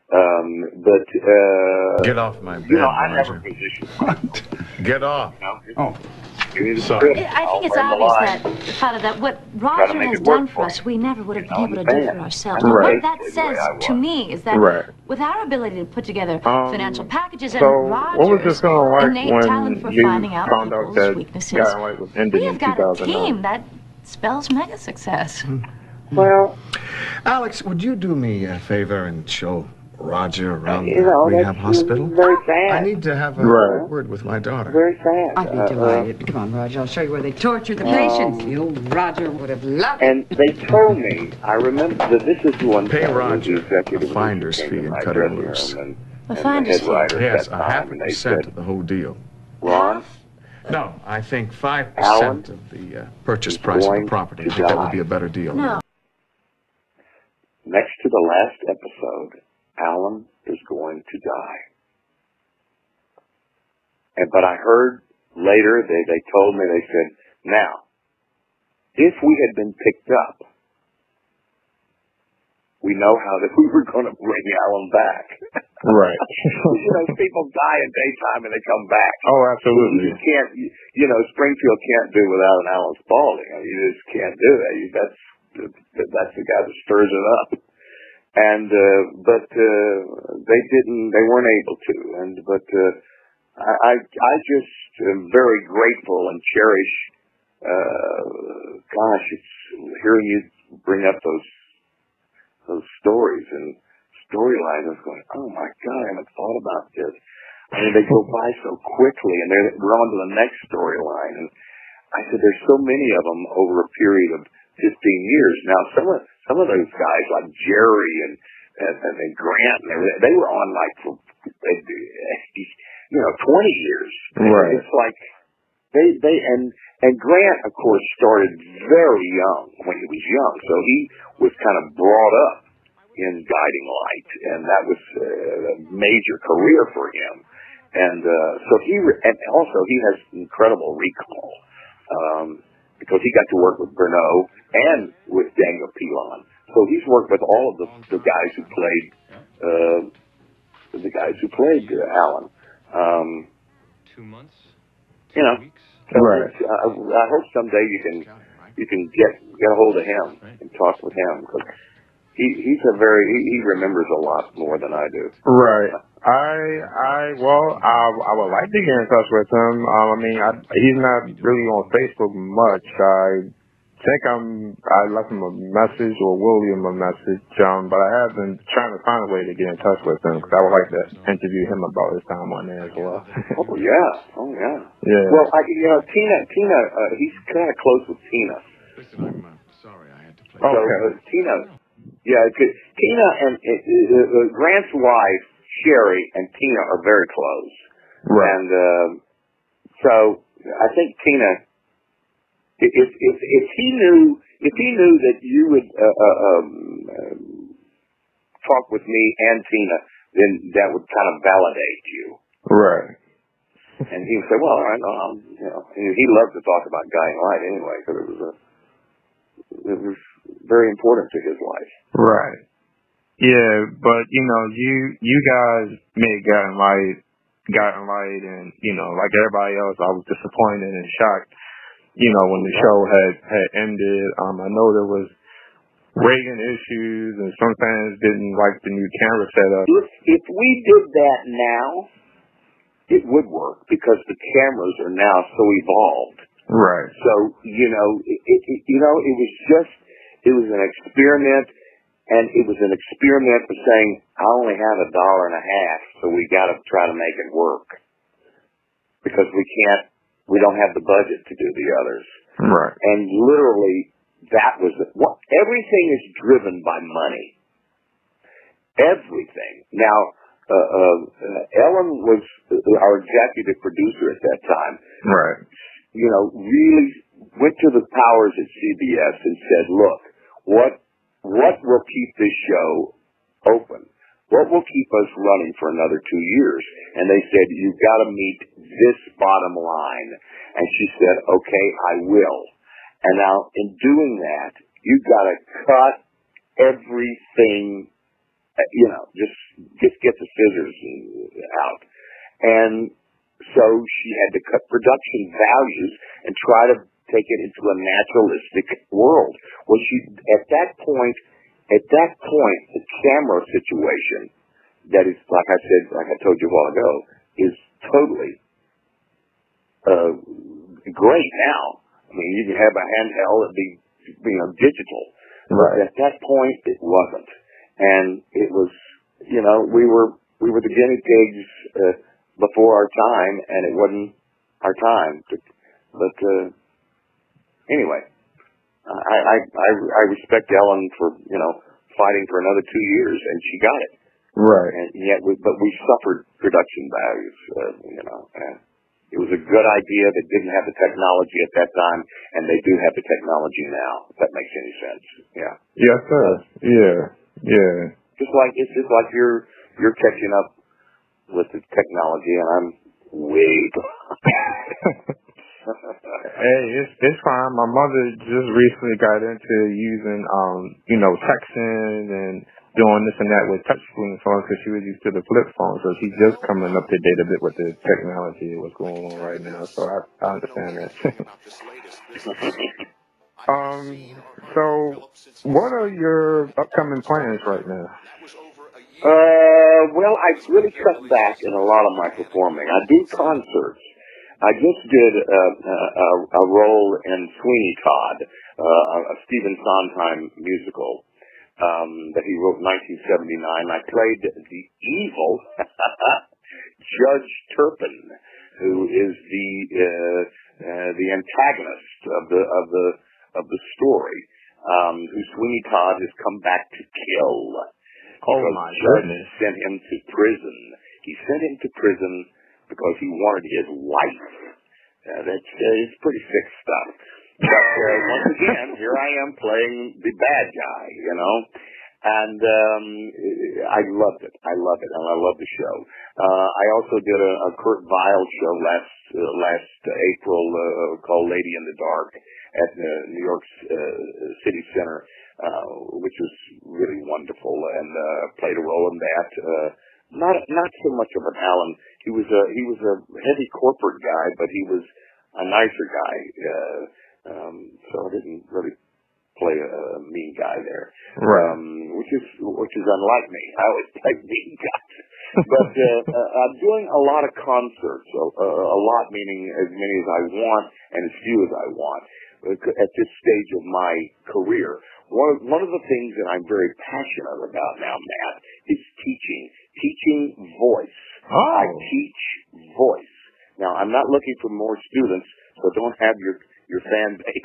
But get off my bed, I never positioned myself. Get off. Sorry. I think it's obvious Father, that what Roger has done for us, we never would have been able to do for ourselves. Right. What that says to me is that with our ability to put together financial packages and what was this film like innate talent for you finding out found out that weaknesses, Guiding Light was ending we have in got a 2009? team that spells mega success. Well, Alex, would you do me a favor and show Roger around the that's rehab hospital? very sad. I need to have a word with my daughter. Very sad. I'd be delighted. Come on, Roger. I'll show you where they torture the patients. The old Roger would have loved it. And they told me, I remember that this is one Pay thing, Roger the executive a finder's fee and cut him loose. A finder's fee? Yes, 0.5% of the whole deal. Ron? No, I think 5% Alan of the purchase price of the property. I think that would be a better deal. No. Next to the last episode, Alan is going to die. But I heard later, they told me, they said, now, if we had been picked up, we know how that we were going to bring Alan back. Right. People die in daytime and they come back. Oh, absolutely. You can't, Springfield can't do without an Alan Spaulding. I mean, you just can't do that. That's the guy that stirs it up. And but they weren't able to. But I just am very grateful and cherish. It's hearing you bring up those stories and storylines. I was going, oh my God, I haven't thought about this. I mean, they go by so quickly, and we're on to the next storyline. And I said, there's so many of them over a period of 15 years. Now, some of those guys like Jerry and Grant, they were on like for 20 years. Right. It's like and Grant, of course, started very young when he was young, so he was kind of brought up in Guiding Light, and that was a major career for him. And so and also he has incredible recall. Because he got to work with Bernot and with Daniel Pilon. So he's worked with all of the guys who played Alan. 2 months? Right. I hope someday you can get a hold of him and talk with him, because he remembers a lot more than I do. Right. I would like to get in touch with him. He's not really on Facebook much. I think I left him a message or will leave him a message, but I have been trying to find a way to get in touch with him, because I would like to interview him about his time on there as well. Oh yeah. Yeah. Well, Tina, he's kind of close with Tina. Listen, I'm sorry I had to play. So Tina and Grant's wife Sherry and Tina are very close. Right. And so I think Tina, if he knew that you would talk with me and Tina, then that would kind of validate you. Right. And he would say, well, all right, and he loved to talk about Guiding Light anyway, because it was very important to his life. Right. Yeah, but you guys may have gotten light, and like everybody else, I was disappointed and shocked. When the show had ended. I know there was rating issues, and some fans didn't like the new camera setup. If we did that now, it would work because the cameras are now so evolved. Right. So it was an experiment, and it was an experiment for saying I only have $1.50, so we got to try to make it work because we don't have the budget to do the others. Right. And literally, that was everything is driven by money. Everything. Now, Ellen was our executive producer at that time. Right. Really went to the powers at CBS and said, look, what will keep this show open? What will keep us running for another 2 years? And they said, you've got to meet this bottom line. And she said, okay, I will. And now, in doing that, you've got to cut everything, just get the scissors out. And so she had to cut production values and try to take it into a naturalistic world. Well, at that point, the camera situation that is, like I told you a while ago, is totally great now. I mean, you can have a handheld and be, digital. Right. But at that point, it wasn't, and it was, we were the guinea pigs before our time, and it wasn't our time. But anyway, I respect Ellen for fighting for another 2 years, and she got it. Right. And yet, but we suffered production values. And it was a good idea that didn't have the technology at that time, and they do have the technology now. If that makes any sense. Yeah. Yes, sir. Yeah. It's just like you're catching up with the technology, and I'm way behind. Hey, it's fine. My mother just recently got into using, texting and doing this and that with touchscreen phones because she was used to the flip phone. So she's just coming up to date a bit with the technology and what's going on right now. So I understand that. So what are your upcoming plans right now? Well, I've really cut back in a lot of my performing. I do concerts. I just did a role in Sweeney Todd, a Stephen Sondheim musical that he wrote in 1979. I played the evil Judge Turpin, who is the antagonist of the story, who Sweeney Todd has come back to kill. Oh my goodness! Sent him to prison. He sent him to prison because he wanted his wife. It's pretty sick stuff. But once again, here I am playing the bad guy, and I loved it. I love it, and I love the show. I also did a Kurt Weill show last April called Lady in the Dark at New York's City Center, which was really wonderful, and played a role in that. Not so much of an Alan. He was a heavy corporate guy, but he was a nicer guy. So I didn't really play a mean guy there. Right. Which is unlike me. I always play mean guys. But I'm doing a lot of concerts. A lot meaning as many as I want and as few as I want at this stage of my career. One of the things that I'm very passionate about now, Matt, is teaching voice. Oh. I teach voice. Now, I'm not looking for more students, so don't have your fan base.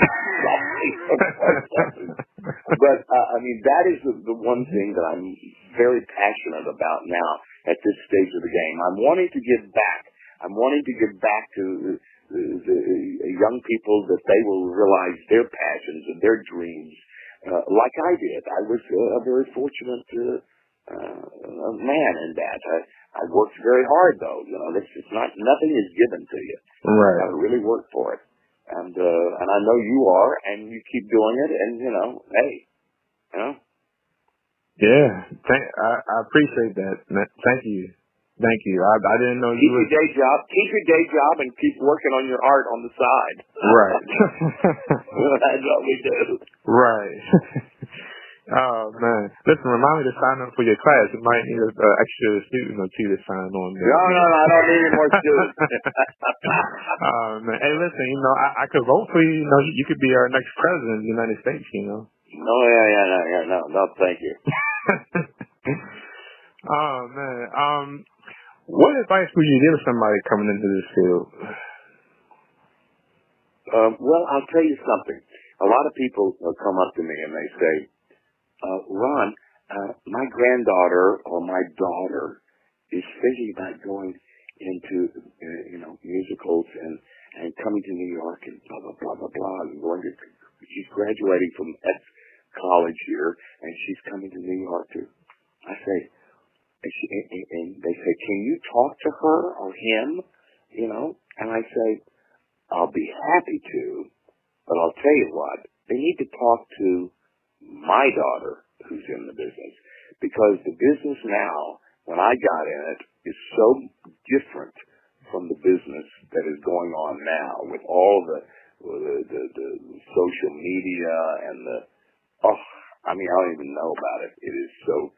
But, that is the one thing that I'm very passionate about now at this stage of the game. I'm wanting to give back. I'm wanting to give back to the young people that they will realize their passions and their dreams. Like I did. I was a very fortunate man in that. I worked very hard, though. Nothing is given to you. Right. You got to really work for it. And I know you are, and you keep doing it. And hey, Yeah, I appreciate that. Thank you. Thank you. I didn't know keep your day job. Keep your day job and keep working on your art on the side. Right. That's what we do. Right. Oh man! Listen, remind me to sign up for your class. You might need an extra student or two to sign on. No, I don't need any more students. Man. Hey, listen, I could vote for you. You could be our next president of the United States. Oh yeah, no, thank you. Oh man, what advice would you give somebody coming into this field? Well, I'll tell you something. A lot of people come up to me and they say, Ron, my granddaughter or my daughter is thinking about going into, musicals and coming to New York and blah, blah, blah, blah, blah. And she's graduating from college here and she's coming to New York too. I say, and they say, can you talk to her or him? And I say, I'll be happy to, but I'll tell you what, they need to talk to my daughter who's in the business, because the business now, when I got in it, is so different from the business that is going on now with all the social media and I don't even know about it. It is so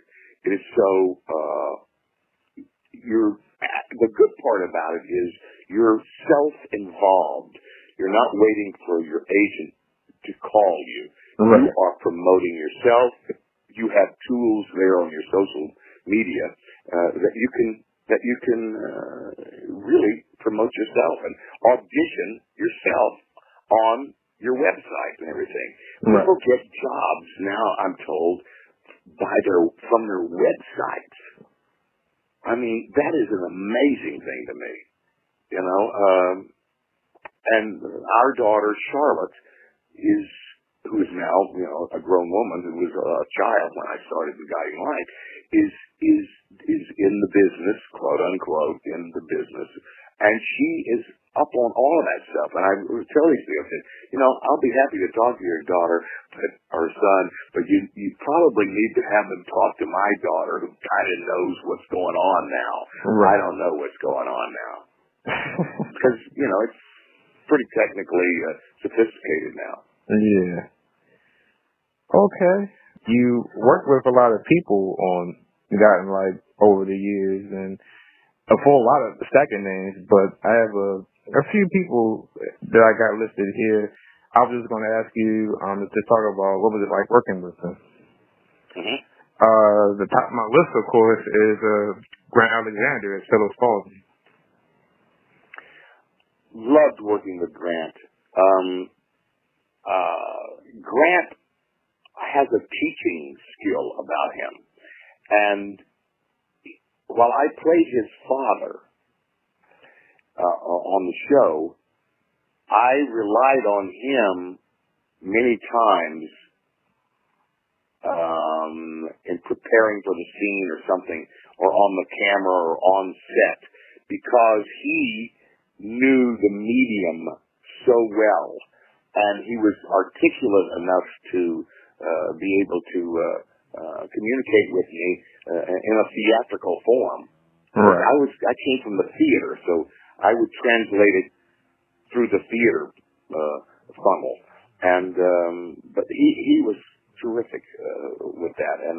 the good part about it is you're self-involved. You're not waiting for your agent to call you. Right. You are promoting yourself. You have tools there on your social media that you can really promote yourself and audition yourself on your website and everything. Right. People get jobs now, I'm told, from their websites. I mean, that is an amazing thing to me, and our daughter, Charlotte, who is now, a grown woman who was a child when I started the Guiding Light, is in the business, quote unquote, in the business, and she is up on all of that stuff. And I was telling you, I said, I'll be happy to talk to your daughter or son, but you probably need to have them talk to my daughter, who kind of knows what's going on now. Right. I don't know what's going on now because it's pretty technically sophisticated now. Yeah. Okay. You work with a lot of people on Guiding Light over the years, and for a lot of the second names, but I have a few people that I got listed here. I was just going to ask you to talk about what was it like working with them. Mm-hmm. The top of my list, of course, is Grant Alexander at Alan Spaulding. Loved working with Grant. Grant has a teaching skill about him, and while I played his father on the show, I relied on him many times in preparing for the scene or something, or on the camera or on set, because he knew the medium so well, and he was articulate enough to be able to communicate with me in a theatrical form. Right. I came from the theater, so I would translate it through the theater funnel, and but he was terrific with that, and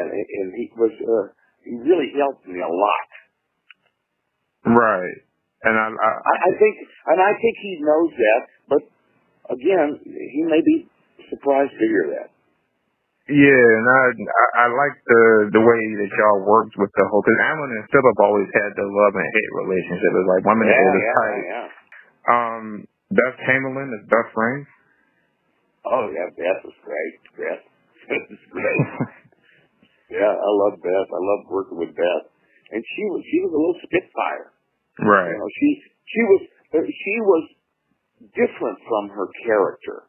he really helped me a lot. Right, and I think he knows that, but again, he may be surprised to hear that. Yeah, and I like the way that y'all worked with the whole, because Alan and Philip always had the love and hate relationship. It was like one minute they were tight. Beth Chamberlain is Beth Frame. Oh yeah, Beth was great. Beth is great. Yeah, I love Beth. I love working with Beth, and she was a little spitfire. Right. She was different from her character.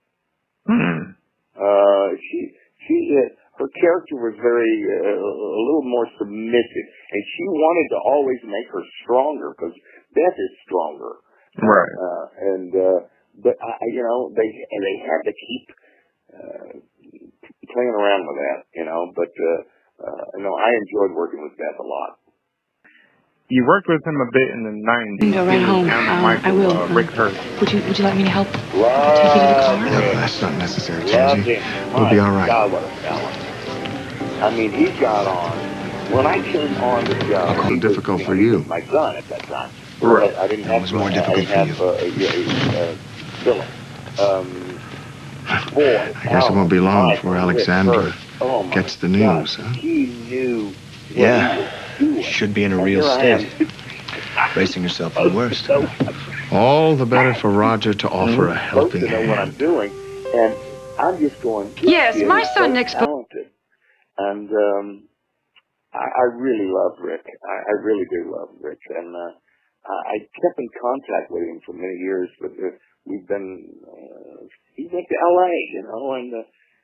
Her character was a little more submissive, and she wanted to always make her stronger, because Beth is stronger. Right. But they had to keep playing around with that, but, I enjoyed working with Beth a lot. You worked with him a bit in the 90s. Go right home. I will. Rick Hurst. Would you like me to help take you to the Love car? No, that's not necessary, Loved Georgie. him. We'll be all My right. God, what a talent. I mean, he got on. When I came on the show, How difficult for he you? was my son at that time. Right. I didn't It have was more difficult for Philip. Boy, I guess it won't be long before Alexandra gets the news, huh? He knew what Yeah. he was doing. Should be in a And real here I state. am. Bracing yourself for the worst. All the better for Roger to offer a helping to know what I'm hand. doing, and I'm just going. Yes, my son so next. talented, and I really love Rick. I really do love Rick, and I kept in contact with him for many years. But we've been. He went to L.A., and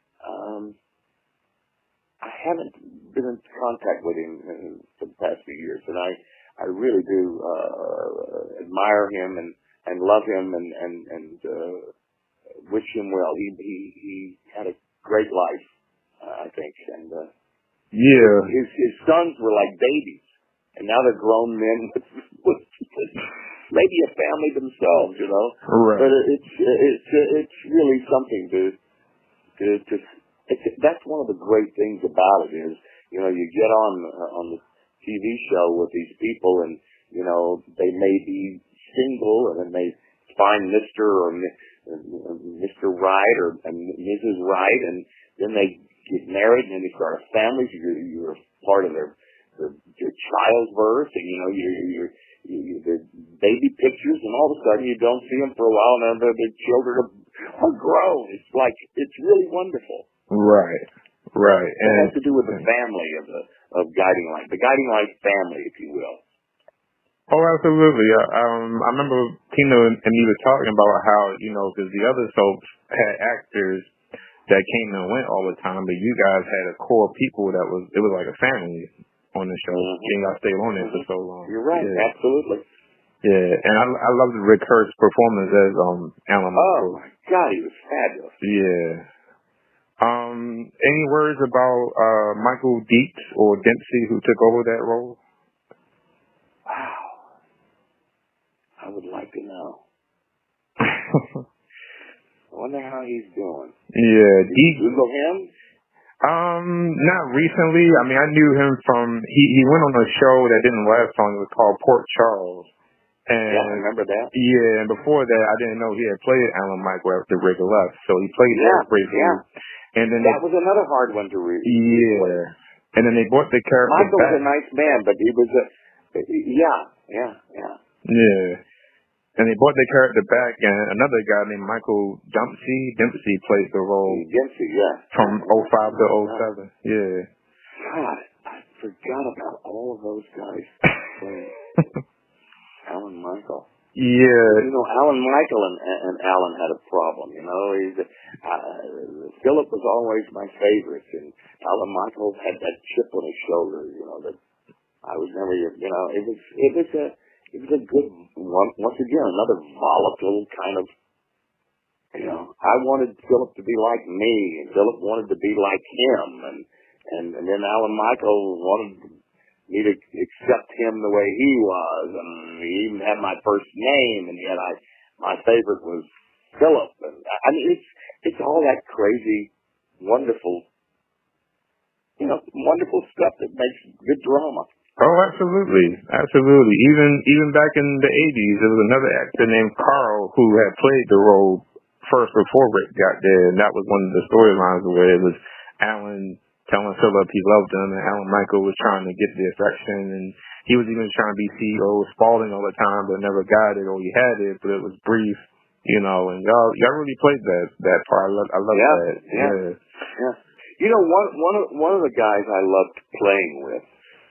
I haven't been in contact with him for the past few years, and I really do admire him and love him and wish him well. He had a great life, I think, and his sons were like babies, and now they're grown men with maybe a family themselves, Right. But it's really something to that's one of the great things about it is, you get on the TV show with these people and, they may be single and then they find Mr. or Mr. Right or Mrs. Right and then they get married and then they start a family. So you're part of their child's birth and, the baby pictures and all of a sudden you don't see them for a while and then the children are grown. It's really wonderful. Right. It has to do with the family of Guiding Light, the Guiding Light family, if you will. Oh, absolutely. I remember Tina and me were talking about how, because the other soaps had actors that came and went all the time, but you guys had a core of people it was like a family on the show. And y'all stayed on it for so long. You're right, absolutely. Yeah, and I loved Rick Hurst's performance as Alan. Oh, my God, he was fabulous. Yeah. Any words about Michael Dietz or Dempsey who took over that role? Wow. I would like to know. I wonder how he's doing. Yeah. Did you Google him? Not recently. I mean, I knew him from, he went on a show that didn't last long. It was called Port Charles. And yeah, I remember that. Yeah, and before that, I didn't know he had played Alan Michael after Rick left. So he played there briefly. Yeah. And then that was another hard one to read. Yeah. And then they bought the character Michael back. was a nice man, but he was yeah. Yeah. And they brought the character back, and another guy named Michael Dempsey played the role. Dempsey, yeah. From 05 to 07. Yeah. God, I forgot about all of those guys playing Alan Michael. Yeah. Alan Michael and Alan had a problem, Philip was always my favorite, and Alan Michael had that chip on his shoulder, that I was never, it was a good one. Once again, another volatile kind of, I wanted Philip to be like me, and Philip wanted to be like him, and then Alan Michael wanted me to accept him the way he was, and he even had my first name, and yet my favorite was Philip. And I mean, it's all that crazy, wonderful, wonderful stuff that makes good drama. Oh, absolutely. Even back in the 80s, there was another actor named Carl who had played the role first before Rick got there, and that was one of the storylines where it was Alan telling Philip he loved him, and Alan Michael was trying to get the affection, and he was even trying to be CEO of Spaulding all the time, but never got it, or he had it, but it was brief, and y'all really played that part. I love that. Yeah. One of the guys I loved playing with,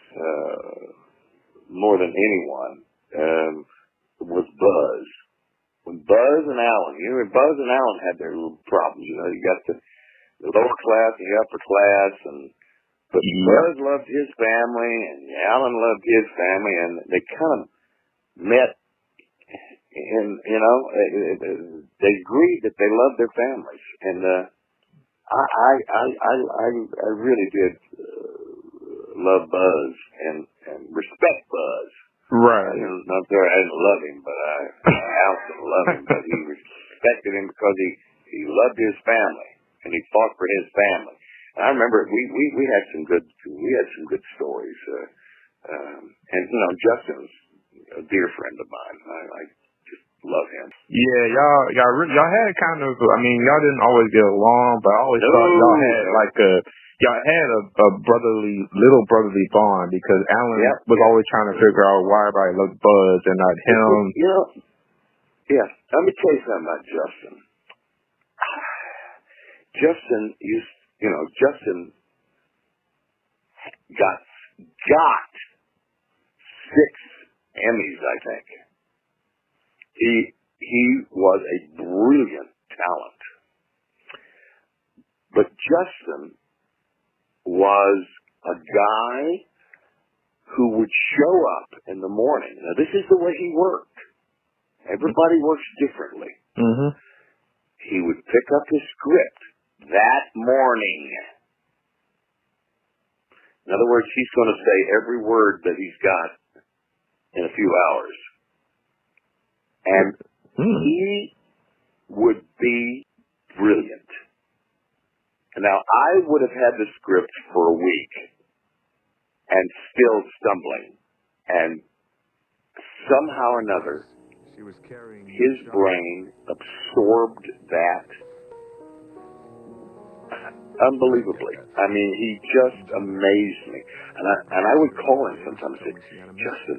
more than anyone, was Buzz. When Buzz and Alan, Buzz and Alan had their little problems, you got the lower class and the upper class, but Buzz loved his family and Alan loved his family, and they kind of met and they agreed that they loved their families, and I really did love Buzz and respect Buzz. Right. I didn't love him, but I also loved him. But he respected him because he loved his family and he fought for his family. And I remember we had some good stories. And Justin's a dear friend of mine. I just love him. Yeah, y'all had kind of. I mean, y'all didn't always get along, but I always thought y'all had a little brotherly bond because Alan was always trying to figure out why everybody loved Buzz and not him. Yeah. Let me tell you something about Justin. Justin got 6 Emmys, I think. He was a brilliant talent. But Justin was a guy who would show up in the morning. Now, this is the way he worked. Everybody works differently. Mm-hmm. He would pick up his script that morning. In other words, he's going to say every word that he's got in a few hours. And he would be brilliant. Now, I would have had the script for a week and still stumbling. And somehow or another, his brain absorbed that unbelievably. I mean, he just amazed me. And I would call him sometimes and say, Justin,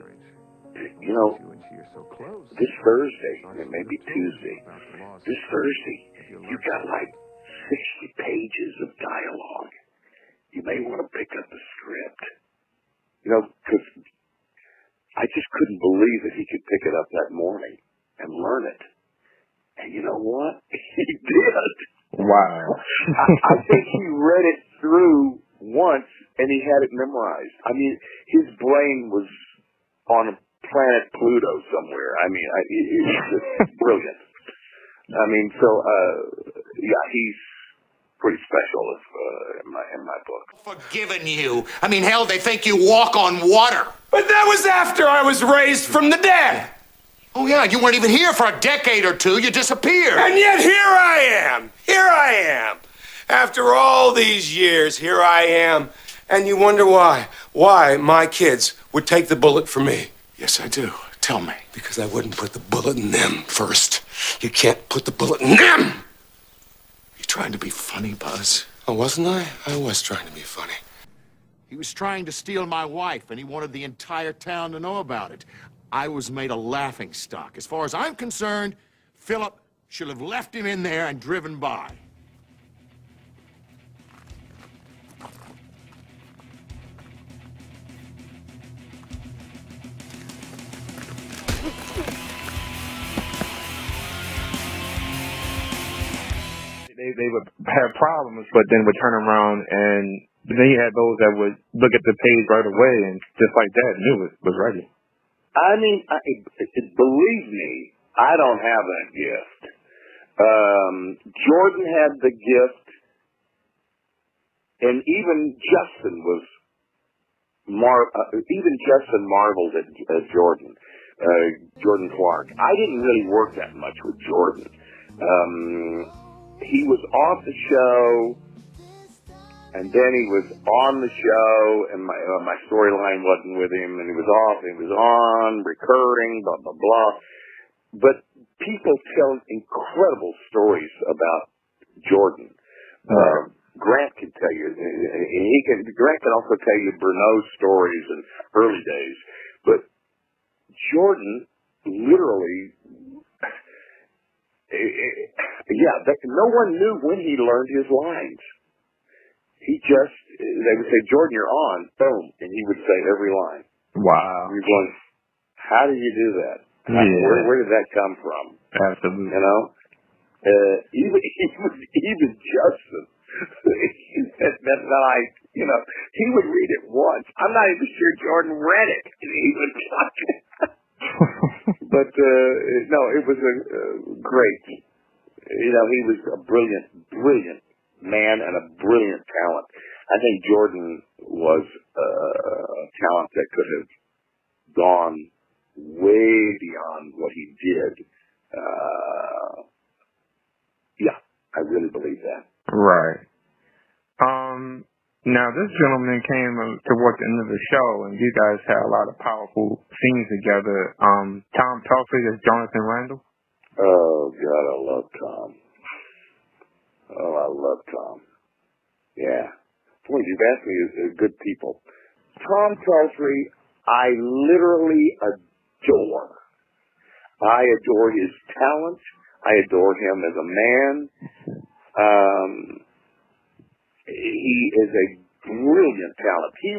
this Thursday, it may be Tuesday, this Thursday, you got like 60 pages of dialogue. You may want to pick up the script. Because I just couldn't believe that he could pick it up that morning and learn it. And you know what? He did. Wow. I think he read it through once and he had it memorized. I mean, his brain was on a planet Pluto somewhere. I mean, it was just brilliant. I mean, so, he's pretty special in my book. Forgiven you. I mean, hell, they think you walk on water. But that was after I was raised from the dead. Oh, yeah, you weren't even here for a decade or two. You disappeared. And yet here I am. Here I am. After all these years, here I am. And you wonder why. Why my kids would take the bullet for me. Yes, I do. Tell me. Because I wouldn't put the bullet in them first. You can't put the bullet in them. You trying to be funny, Buzz? Oh, wasn't I? I was trying to be funny. He was trying to steal my wife, and he wanted the entire town to know about it. I was made a laughingstock. As far as I'm concerned, Philip should have left him in there and driven by. They would have problems, but then would turn around and then you had those that would look at the page right away and just like that knew it was ready. I mean, believe me, I don't have that gift. Jordan had the gift, and even Justin marveled at Jordan. Jordan Clark. I didn't really work that much with Jordan. He was off the show, and then he was on the show, and my storyline wasn't with him, and he was off, and he was on, recurring, blah, blah, blah. But people tell incredible stories about Jordan. Grant can tell you, and Grant can also tell you Bruneau's stories in early days. But Jordan literally... no one knew when he learned his lines. They would say, Jordan, you're on, boom, and he would say every line. Wow. You're going, how did you do that? Where did that come from? Absolutely. Even Justin, he would read it once. I'm not even sure Jordan read it. He would talk. But, no, it was a great, he was a brilliant man and a brilliant talent. I think Jordan was a talent that could have gone way beyond what he did. Yeah, I really believe that. Right. Now, this gentleman came towards the end of the show, and you guys had a lot of powerful scenes together. Tom Pelphrey as Jonathan Randall. Oh, God, I love Tom. Oh, I love Tom. Yeah. Boy, you've asked me good people. Tom Pelphrey, I literally adore. I adore his talent. I adore him as a man. He is a brilliant talent. He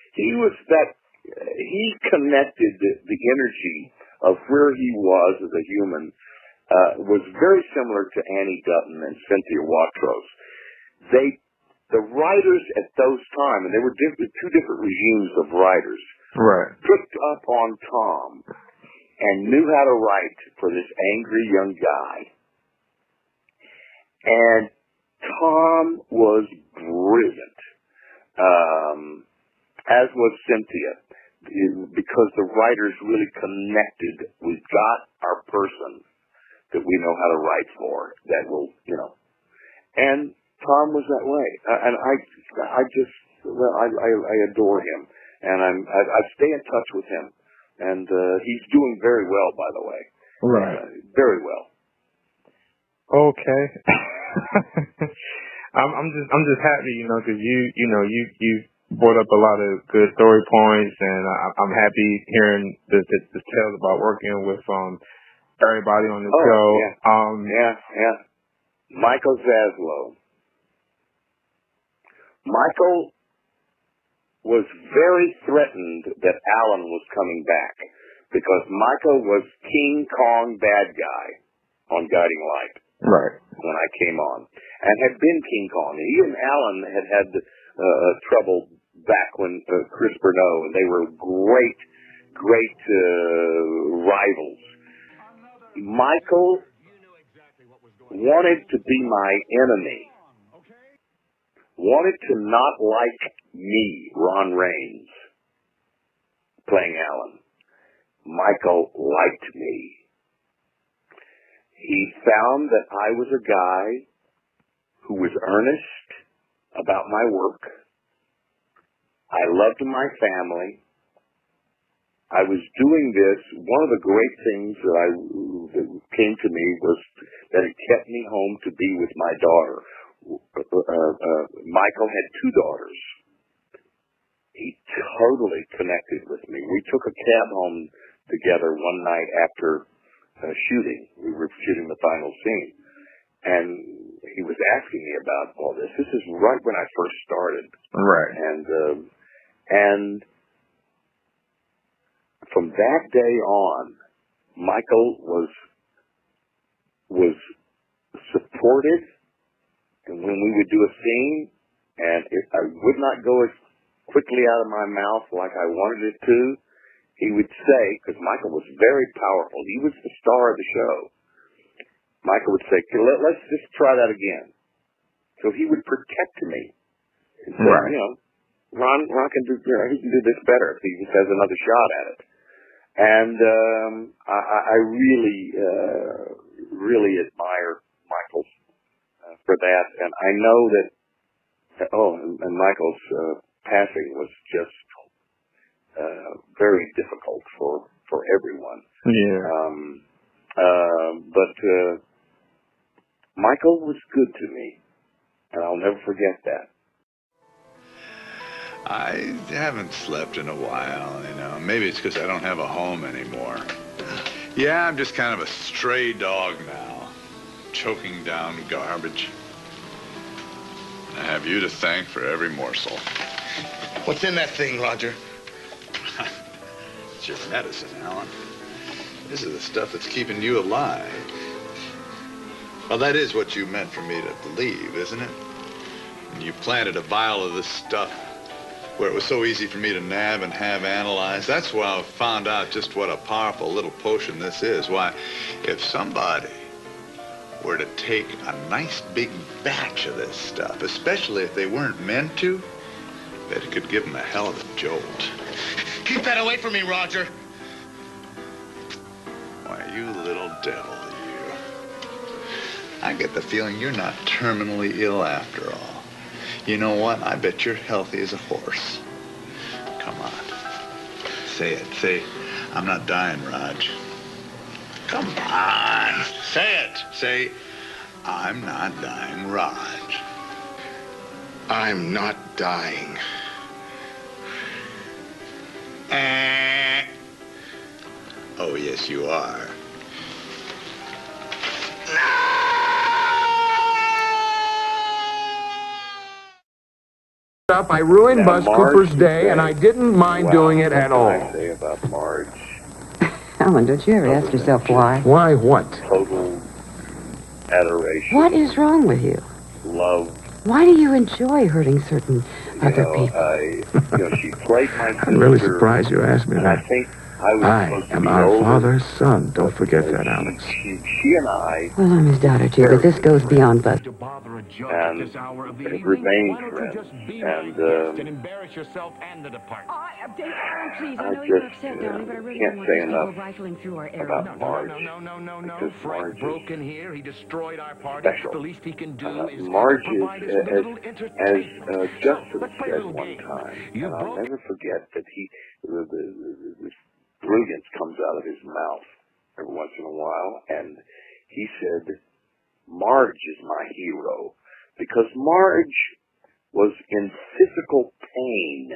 connected the energy of where he was as a human, was very similar to Annie Dutton and Cynthia Watros. The writers at those times, and they were two different regimes of writers, right, picked up on Tom and knew how to write for this angry young guy. And Tom was brilliant, as was Cynthia, because the writers really connected. We've got our person that we know how to write for, that will, and Tom was that way. And I adore him, and I stay in touch with him, and he's doing very well, by the way. Right. Very well. Okay. I'm just happy, because you brought up a lot of good story points, and I'm happy hearing the tales about working with everybody on the show. Yeah. Michael Zaslow. Michael was very threatened that Alan was coming back, because Michael was King Kong bad guy on Guiding Light. Right. When I came on, and had been King Kong. He and Alan had trouble back when Chris Burnett, and they were great rivals. Michael wanted to be my enemy. Wanted to not like me, Ron Raines, playing Alan. Michael liked me. He found that I was a guy who was earnest about my work. I loved my family. I was doing this. One of the great things that came to me was that it kept me home to be with my daughter. Michael had two daughters. He totally connected with me. We took a cab home together one night after shooting. We were shooting the final scene, and he was asking me about all this. This is right when I first started. Right. And from that day on, Michael was supportive, and when we would do a scene, and I would not go as quickly out of my mouth like I wanted it to, he would say, because Michael was very powerful, he was the star of the show. Michael would say, let's just try that again. So he would protect me and say, right. Ron can do, he can do this better if he just has another shot at it. And I really admire Michael for that. And I know that, and Michael's passing was just very difficult for everyone. Yeah. But Michael was good to me, and I'll never forget that. I haven't slept in a while, Maybe it's because I don't have a home anymore. Yeah, I'm just kind of a stray dog now, choking down garbage. I have you to thank for every morsel. What's in that thing, Roger? It's your medicine, Alan. This is the stuff that's keeping you alive. Well, that is what you meant for me to believe, isn't it? And you planted a vial of this stuff where it was so easy for me to nab and have analyzed. That's why I found out just what a powerful little potion this is. Why, if somebody were to take a nice big batch of this stuff, especially if they weren't meant to, bet it could give them a hell of a jolt. Keep that away from me, Roger. Why, you little devil, you. I get the feeling you're not terminally ill after all. You know what? I bet you're healthy as a horse. Come on. Say it. Say, I'm not dying, Raj. Come on. Say it. Say, I'm not dying, Raj. I'm not dying. Oh, yes, you are. I ruined Now, Buzz Marge Cooper's would day, say, and I didn't mind doing it at all. What can I say about Marge? Alan, don't you ever ask yourself why? Why what? Total adoration. What is wrong with you? Love. Why do you enjoy hurting certain other people? She played my sister. I'm really surprised you asked me and that. I think I was supposed to am be our older, father's son. Don't forget that, Alex. She and I Well, I'm his daughter, too, but this goes beyond Buzz. and have remained friends. And embarrass yourself and the department. Please, I just can't say enough about Marge. No. Frank broke in here. He destroyed our party. Special. The least he can do is Marge provide us is, with a little as entertainment. Justin Let's play a said little one game. time, You and I'll broke- never forget that this brilliance comes out of his mouth every once in a while, and he said, Marge is my hero, because Marge was in physical pain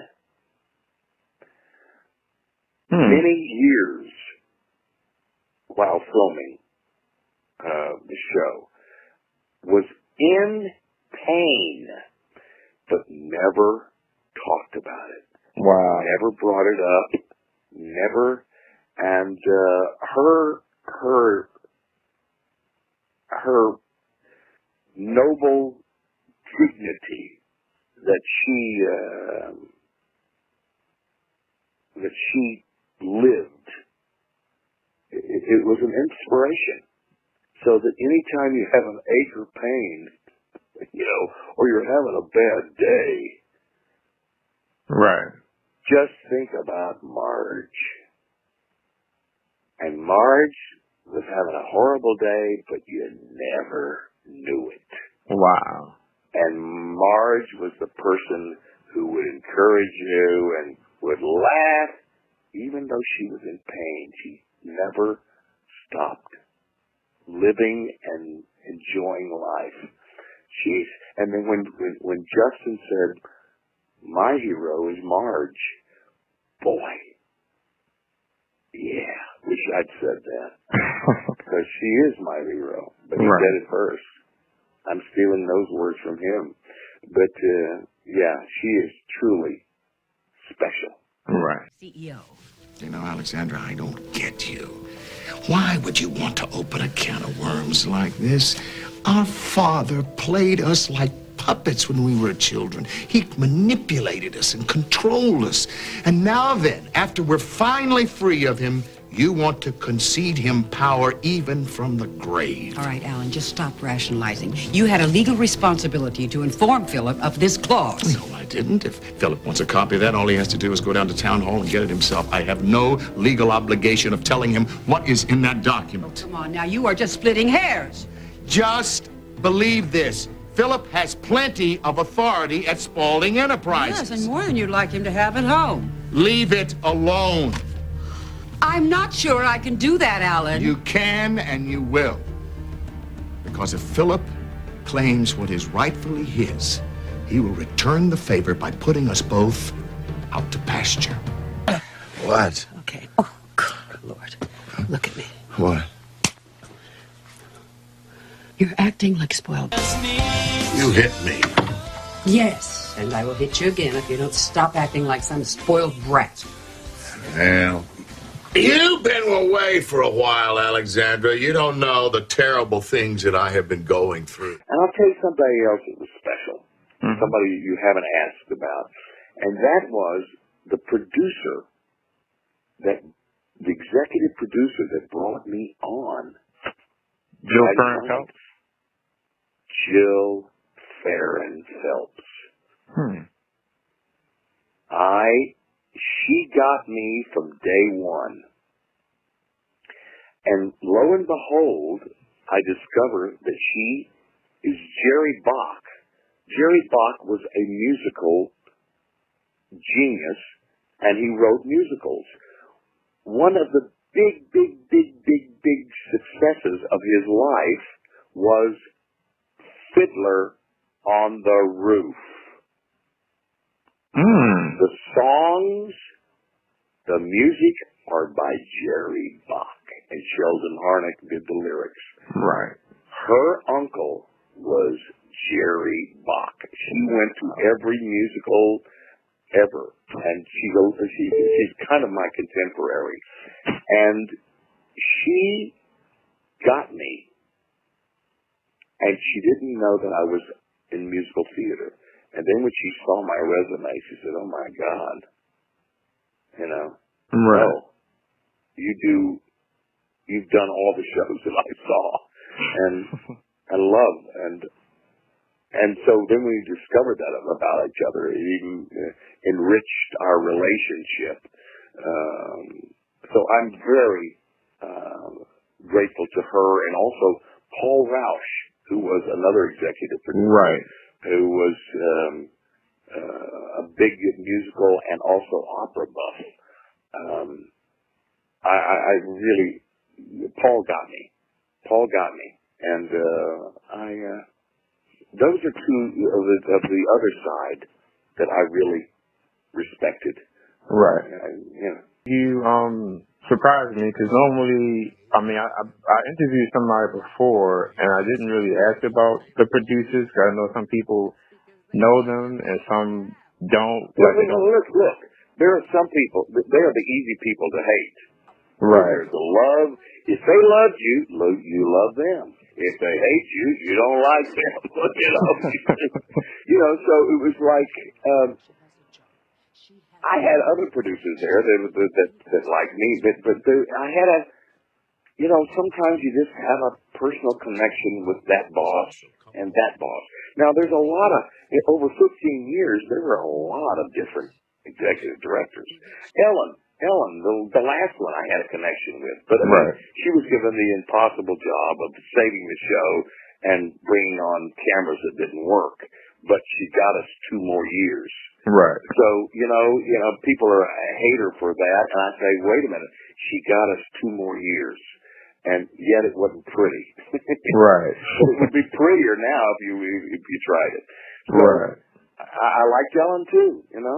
many years while filming the show, was in pain, but never talked about it. Wow. Never brought it up. Never. And her noble dignity that she lived, it was an inspiration. So that anytime you have an ache or pain, or you're having a bad day, Right. just think about Marge. And Marge was having a horrible day, but you never knew it. Wow. And Marge was the person who would encourage you and would laugh, even though she was in pain. She never stopped living and enjoying life. And then when Justin said, my hero is Marge, boy, yeah, wish I'd said that. Because she is my hero. But he said it first. I'm stealing those words from him. But, yeah, she is truly special. Right. CEO. You know, Alexandra, I don't get you. Why would you want to open a can of worms like this? Our father played us like puppets when we were children. He manipulated us and controlled us. And now then, after we're finally free of him, you want to concede him power even from the grave. All right, Alan, just stop rationalizing. You had a legal responsibility to inform Philip of this clause. No, I didn't. If Philip wants a copy of that, all he has to do is go down to town hall and get it himself. I have no legal obligation of telling him what is in that document. Oh, come on, now you are just splitting hairs. Just believe this. Philip has plenty of authority at Spaulding Enterprises. Yes, and more than you'd like him to have at home. Leave it alone. I'm not sure I can do that, Alan. You can and you will. Because if Philip claims what is rightfully his, he will return the favor by putting us both out to pasture. What? Okay. Oh, good Lord. Look at me. What? You're acting like spoiled. You hit me. Yes, and I will hit you again if you don't stop acting like some spoiled brat. Well, You've been away for a while, Alexandra. You don't know the terrible things that I have been going through. And I'll tell you somebody else that was special. Somebody you haven't asked about. And that was the producer, the executive producer that brought me on. Jill Fernco? Jill Farron Phelps. She got me from day one. And lo and behold, I discovered that she is Jerry Bach. Jerry Bach was a musical genius, and he wrote musicals. One of the big successes of his life was Fiddler on the Roof. The songs, the music are by Jerry Bach, and Sheldon Harnick did the lyrics. Right. Her uncle was Jerry Bach. She went to every musical ever, and she's kind of my contemporary. And she got me, and she didn't know that I was in musical theater. And then when she saw my resume, she said, "Oh my God, Right. no, you've done all the shows that I saw, and I love." And so then we discovered that about each other. It even enriched our relationship. So I'm very grateful to her, and also Paul Rausch, who was another executive producer. Right. Who was a big musical and also opera buff. I really, Paul got me, and those are two of the other side that I really respected. Right. You surprised me because normally, I interviewed somebody before and I didn't really ask about the producers because I know some people know them and some don't. Look, there are some people, they are the easy people to hate. Right. There's the love. If they loved you, you love them. If they hate you, you don't like them. So it was like, I had other producers there that liked me, but I had sometimes you just have a personal connection with that boss and that boss. Now, there's a lot of, over 15 years, there were a lot of different executive directors. Ellen, the last one I had a connection with, but she was given the impossible job of saving the show and bringing on cameras that didn't work, but she got us 2 more years. Right. So, people are a hater for that, and I say, wait a minute, she got us 2 more years, and yet it wasn't pretty. Right. But it would be prettier now if you tried it. So, right. I like Ellen too.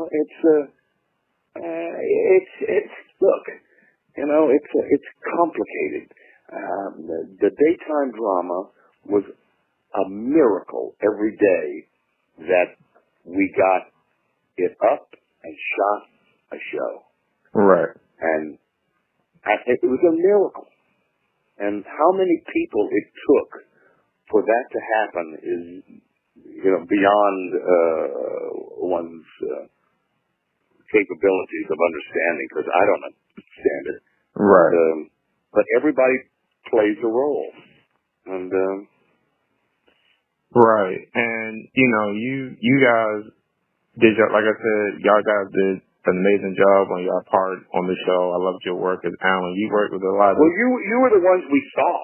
It's complicated. The daytime drama was a miracle every day that we got it up and shot a show. Right. And it was a miracle. And how many people it took for that to happen is, beyond one's capabilities of understanding, because I don't understand it. Right. But everybody plays a role. And right. And, you guys did, like I said, y'all guys did an amazing job on your part on the show. I loved your work as Alan. You worked with a lot of... Well, you were the ones we saw.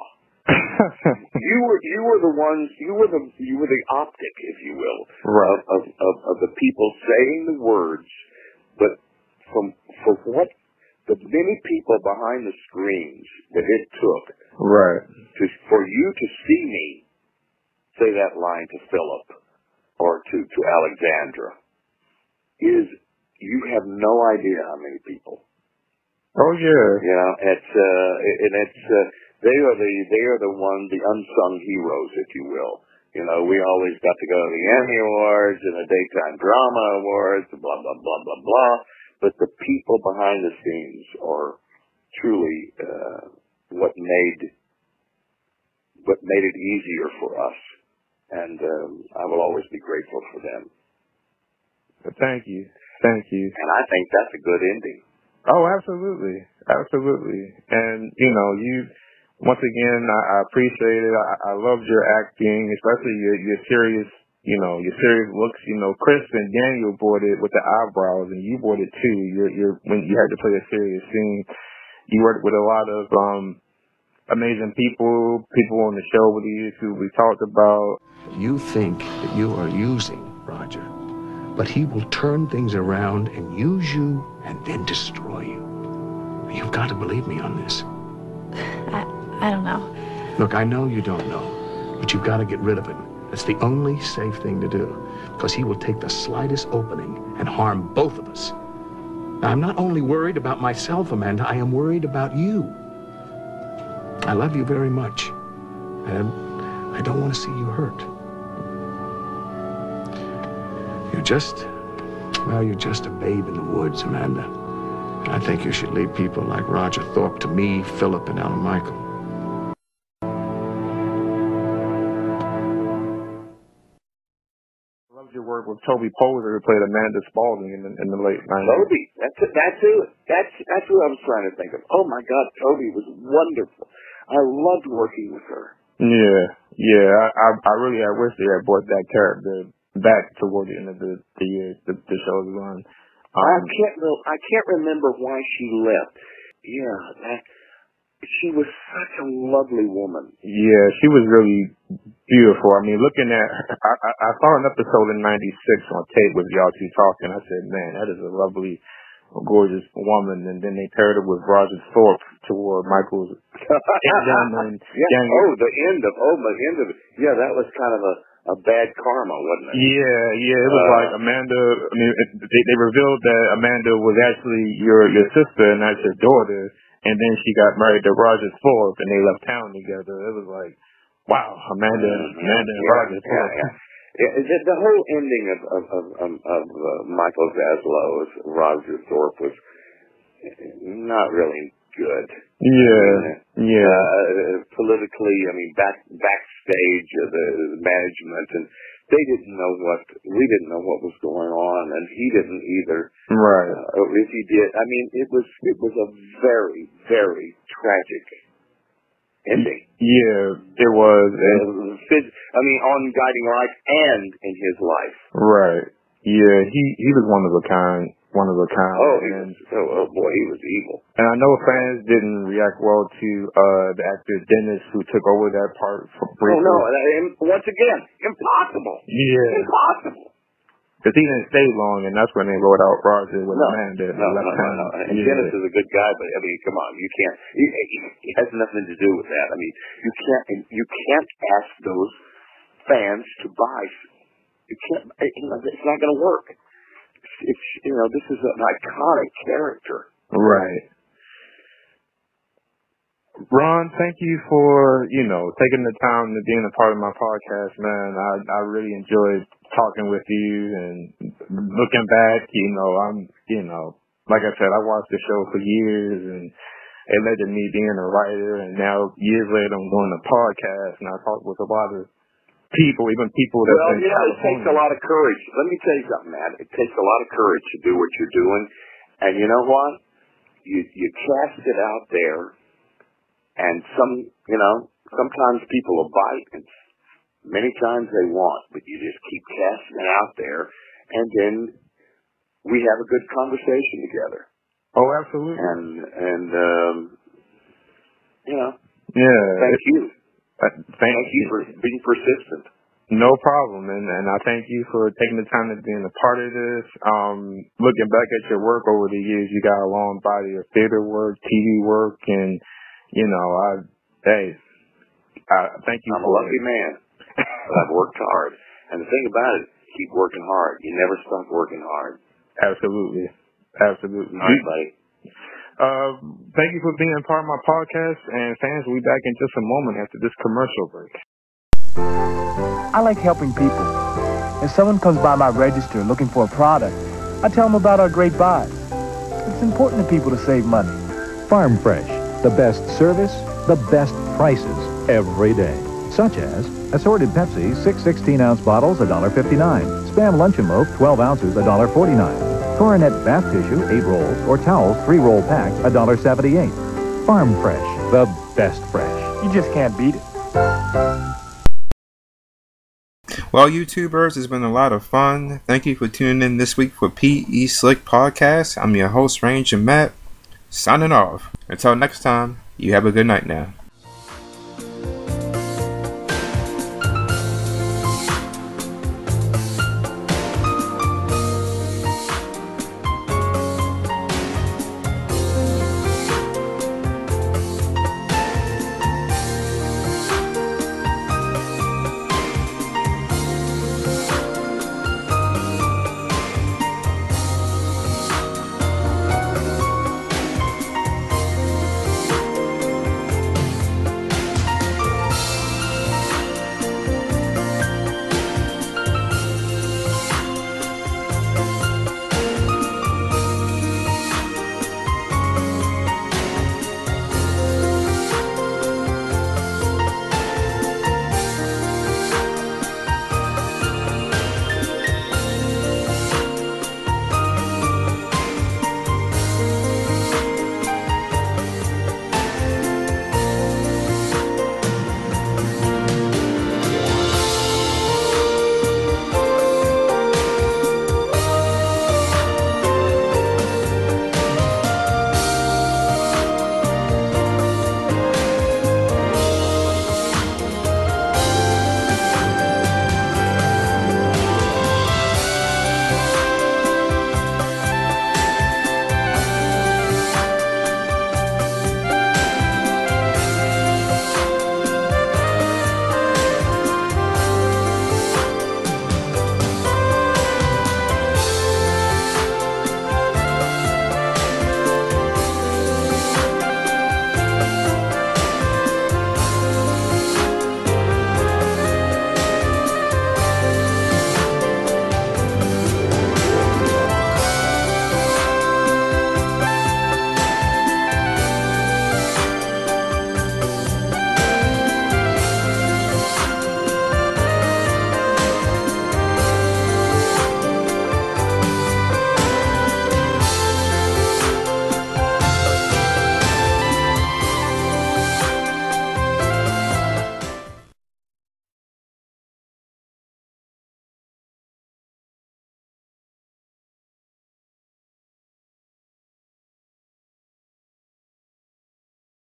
you were the ones, you were the optic, if you will, right. of the people saying the words, but for what the many people behind the screens that it took, right, for you to see me say that line to Philip or to Alexandra, is you have no idea how many people. Oh yeah. They are the ones, the unsung heroes, if you will. We always got to go to the Emmy Awards and the Daytime Drama Awards, blah, blah, blah, blah, blah. But the people behind the scenes are truly what made it easier for us. And I will always be grateful for them. Thank you. And I think that's a good ending. Oh, absolutely. And, once again, I appreciate it. I loved your acting, especially your serious, your serious looks. Chris and Daniel brought it with the eyebrows, and you brought it too. When you had to play a serious scene, you worked with a lot of amazing people on the show with you who we talked about. You think that you are using Roger, but he will turn things around and use you and then destroy you. You've got to believe me on this. I don't know. Look, I know you don't know, but you've got to get rid of him. That's the only safe thing to do, because he will take the slightest opening and harm both of us. Now, I'm not only worried about myself, Amanda, I am worried about you. I love you very much, and I don't want to see you hurt. You're just a babe in the woods, Amanda. And I think you should leave people like Roger Thorpe to me, Philip, and Alan Michael. I loved your work with Toby Poser, who played Amanda Spaulding in the late 90s. Toby, that's who I was trying to think of. Oh my God, Toby was wonderful. I loved working with her. Yeah. I wish they had brought that character back toward the end of the show's run. I can't remember why she left. Yeah, she was such a lovely woman. Yeah, she was really beautiful. I mean, looking at her, I saw an episode in '96 on tape with y'all two talking. I said, man, that is a lovely, gorgeous woman. And then they paired her with Roger Thorpe toward Michael's the end of it. Yeah, that was kind of a bad karma, wasn't it? Yeah. It was like Amanda. I mean, they revealed that Amanda was actually your sister and not your daughter. And then she got married to Roger Thorpe, and they left town together. It was like, wow, Amanda and Roger Thorpe. Yeah. The whole ending of Michael Zaslow as Roger Thorpe was not really good. Yeah. Politically, I mean, backstage, the management, and we didn't know what was going on, and he didn't either. Right. If he did, I mean, it was a very, very tragic ending. Yeah, it was. I mean, on Guiding Light and in his life. Right. Yeah, he was one of a kind. Oh boy, he was evil. And I know fans didn't react well to the actor Dennis, who took over that part for briefly. Oh no! Once again, impossible. Yeah, impossible. Because he didn't stay long, and that's when they wrote out Roger with Amanda. No. And Dennis is a good guy, but I mean, come on, you can't. It has nothing to do with that. I mean, you can't ask those fans to buy. You can't. It's not going to work. This is an iconic character. Right. Ron, thank you for, taking the time to being a part of my podcast, man. I really enjoyed talking with you, and looking back, like I said, I watched the show for years, and it led to me being a writer, and now years later I'm doing a podcast, and I talk with a lot of people, even people that it takes a lot of courage. Let me tell you something, Matt. It takes a lot of courage to do what you're doing. And you know what? You cast it out there, and sometimes people will bite, and many times they won't, but you just keep casting it out there, and then we have a good conversation together. Oh, absolutely. And yeah. Thank you. Thank you for being persistent. No problem, and I thank you for taking the time to being a part of this. Looking back at your work over the years, you got a long body of theater work, TV work, and I thank you. I'm a lucky man. I've worked hard, and the thing about it, keep working hard. You never stop working hard. Absolutely. All right, buddy. Thank you for being a part of my podcast, and fans will be back in just a moment after this commercial break. I like helping people. If someone comes by my register looking for a product, I tell them about our great buys. It's important to people to save money. Farm Fresh, the best service, the best prices every day. Such as assorted Pepsi, 6 16-ounce bottles, $1.59. Spam Lunch and Loaf, 12 ounces, $1.49. Coronet bath tissue, 8 rolls, or towels, 3-roll packs, $1.78. Farm Fresh, the best fresh. You just can't beat it. Well, YouTubers, it's been a lot of fun. Thank you for tuning in this week for P.E. Slick Podcast. I'm your host, Ranger Matt, signing off. Until next time, you have a good night now.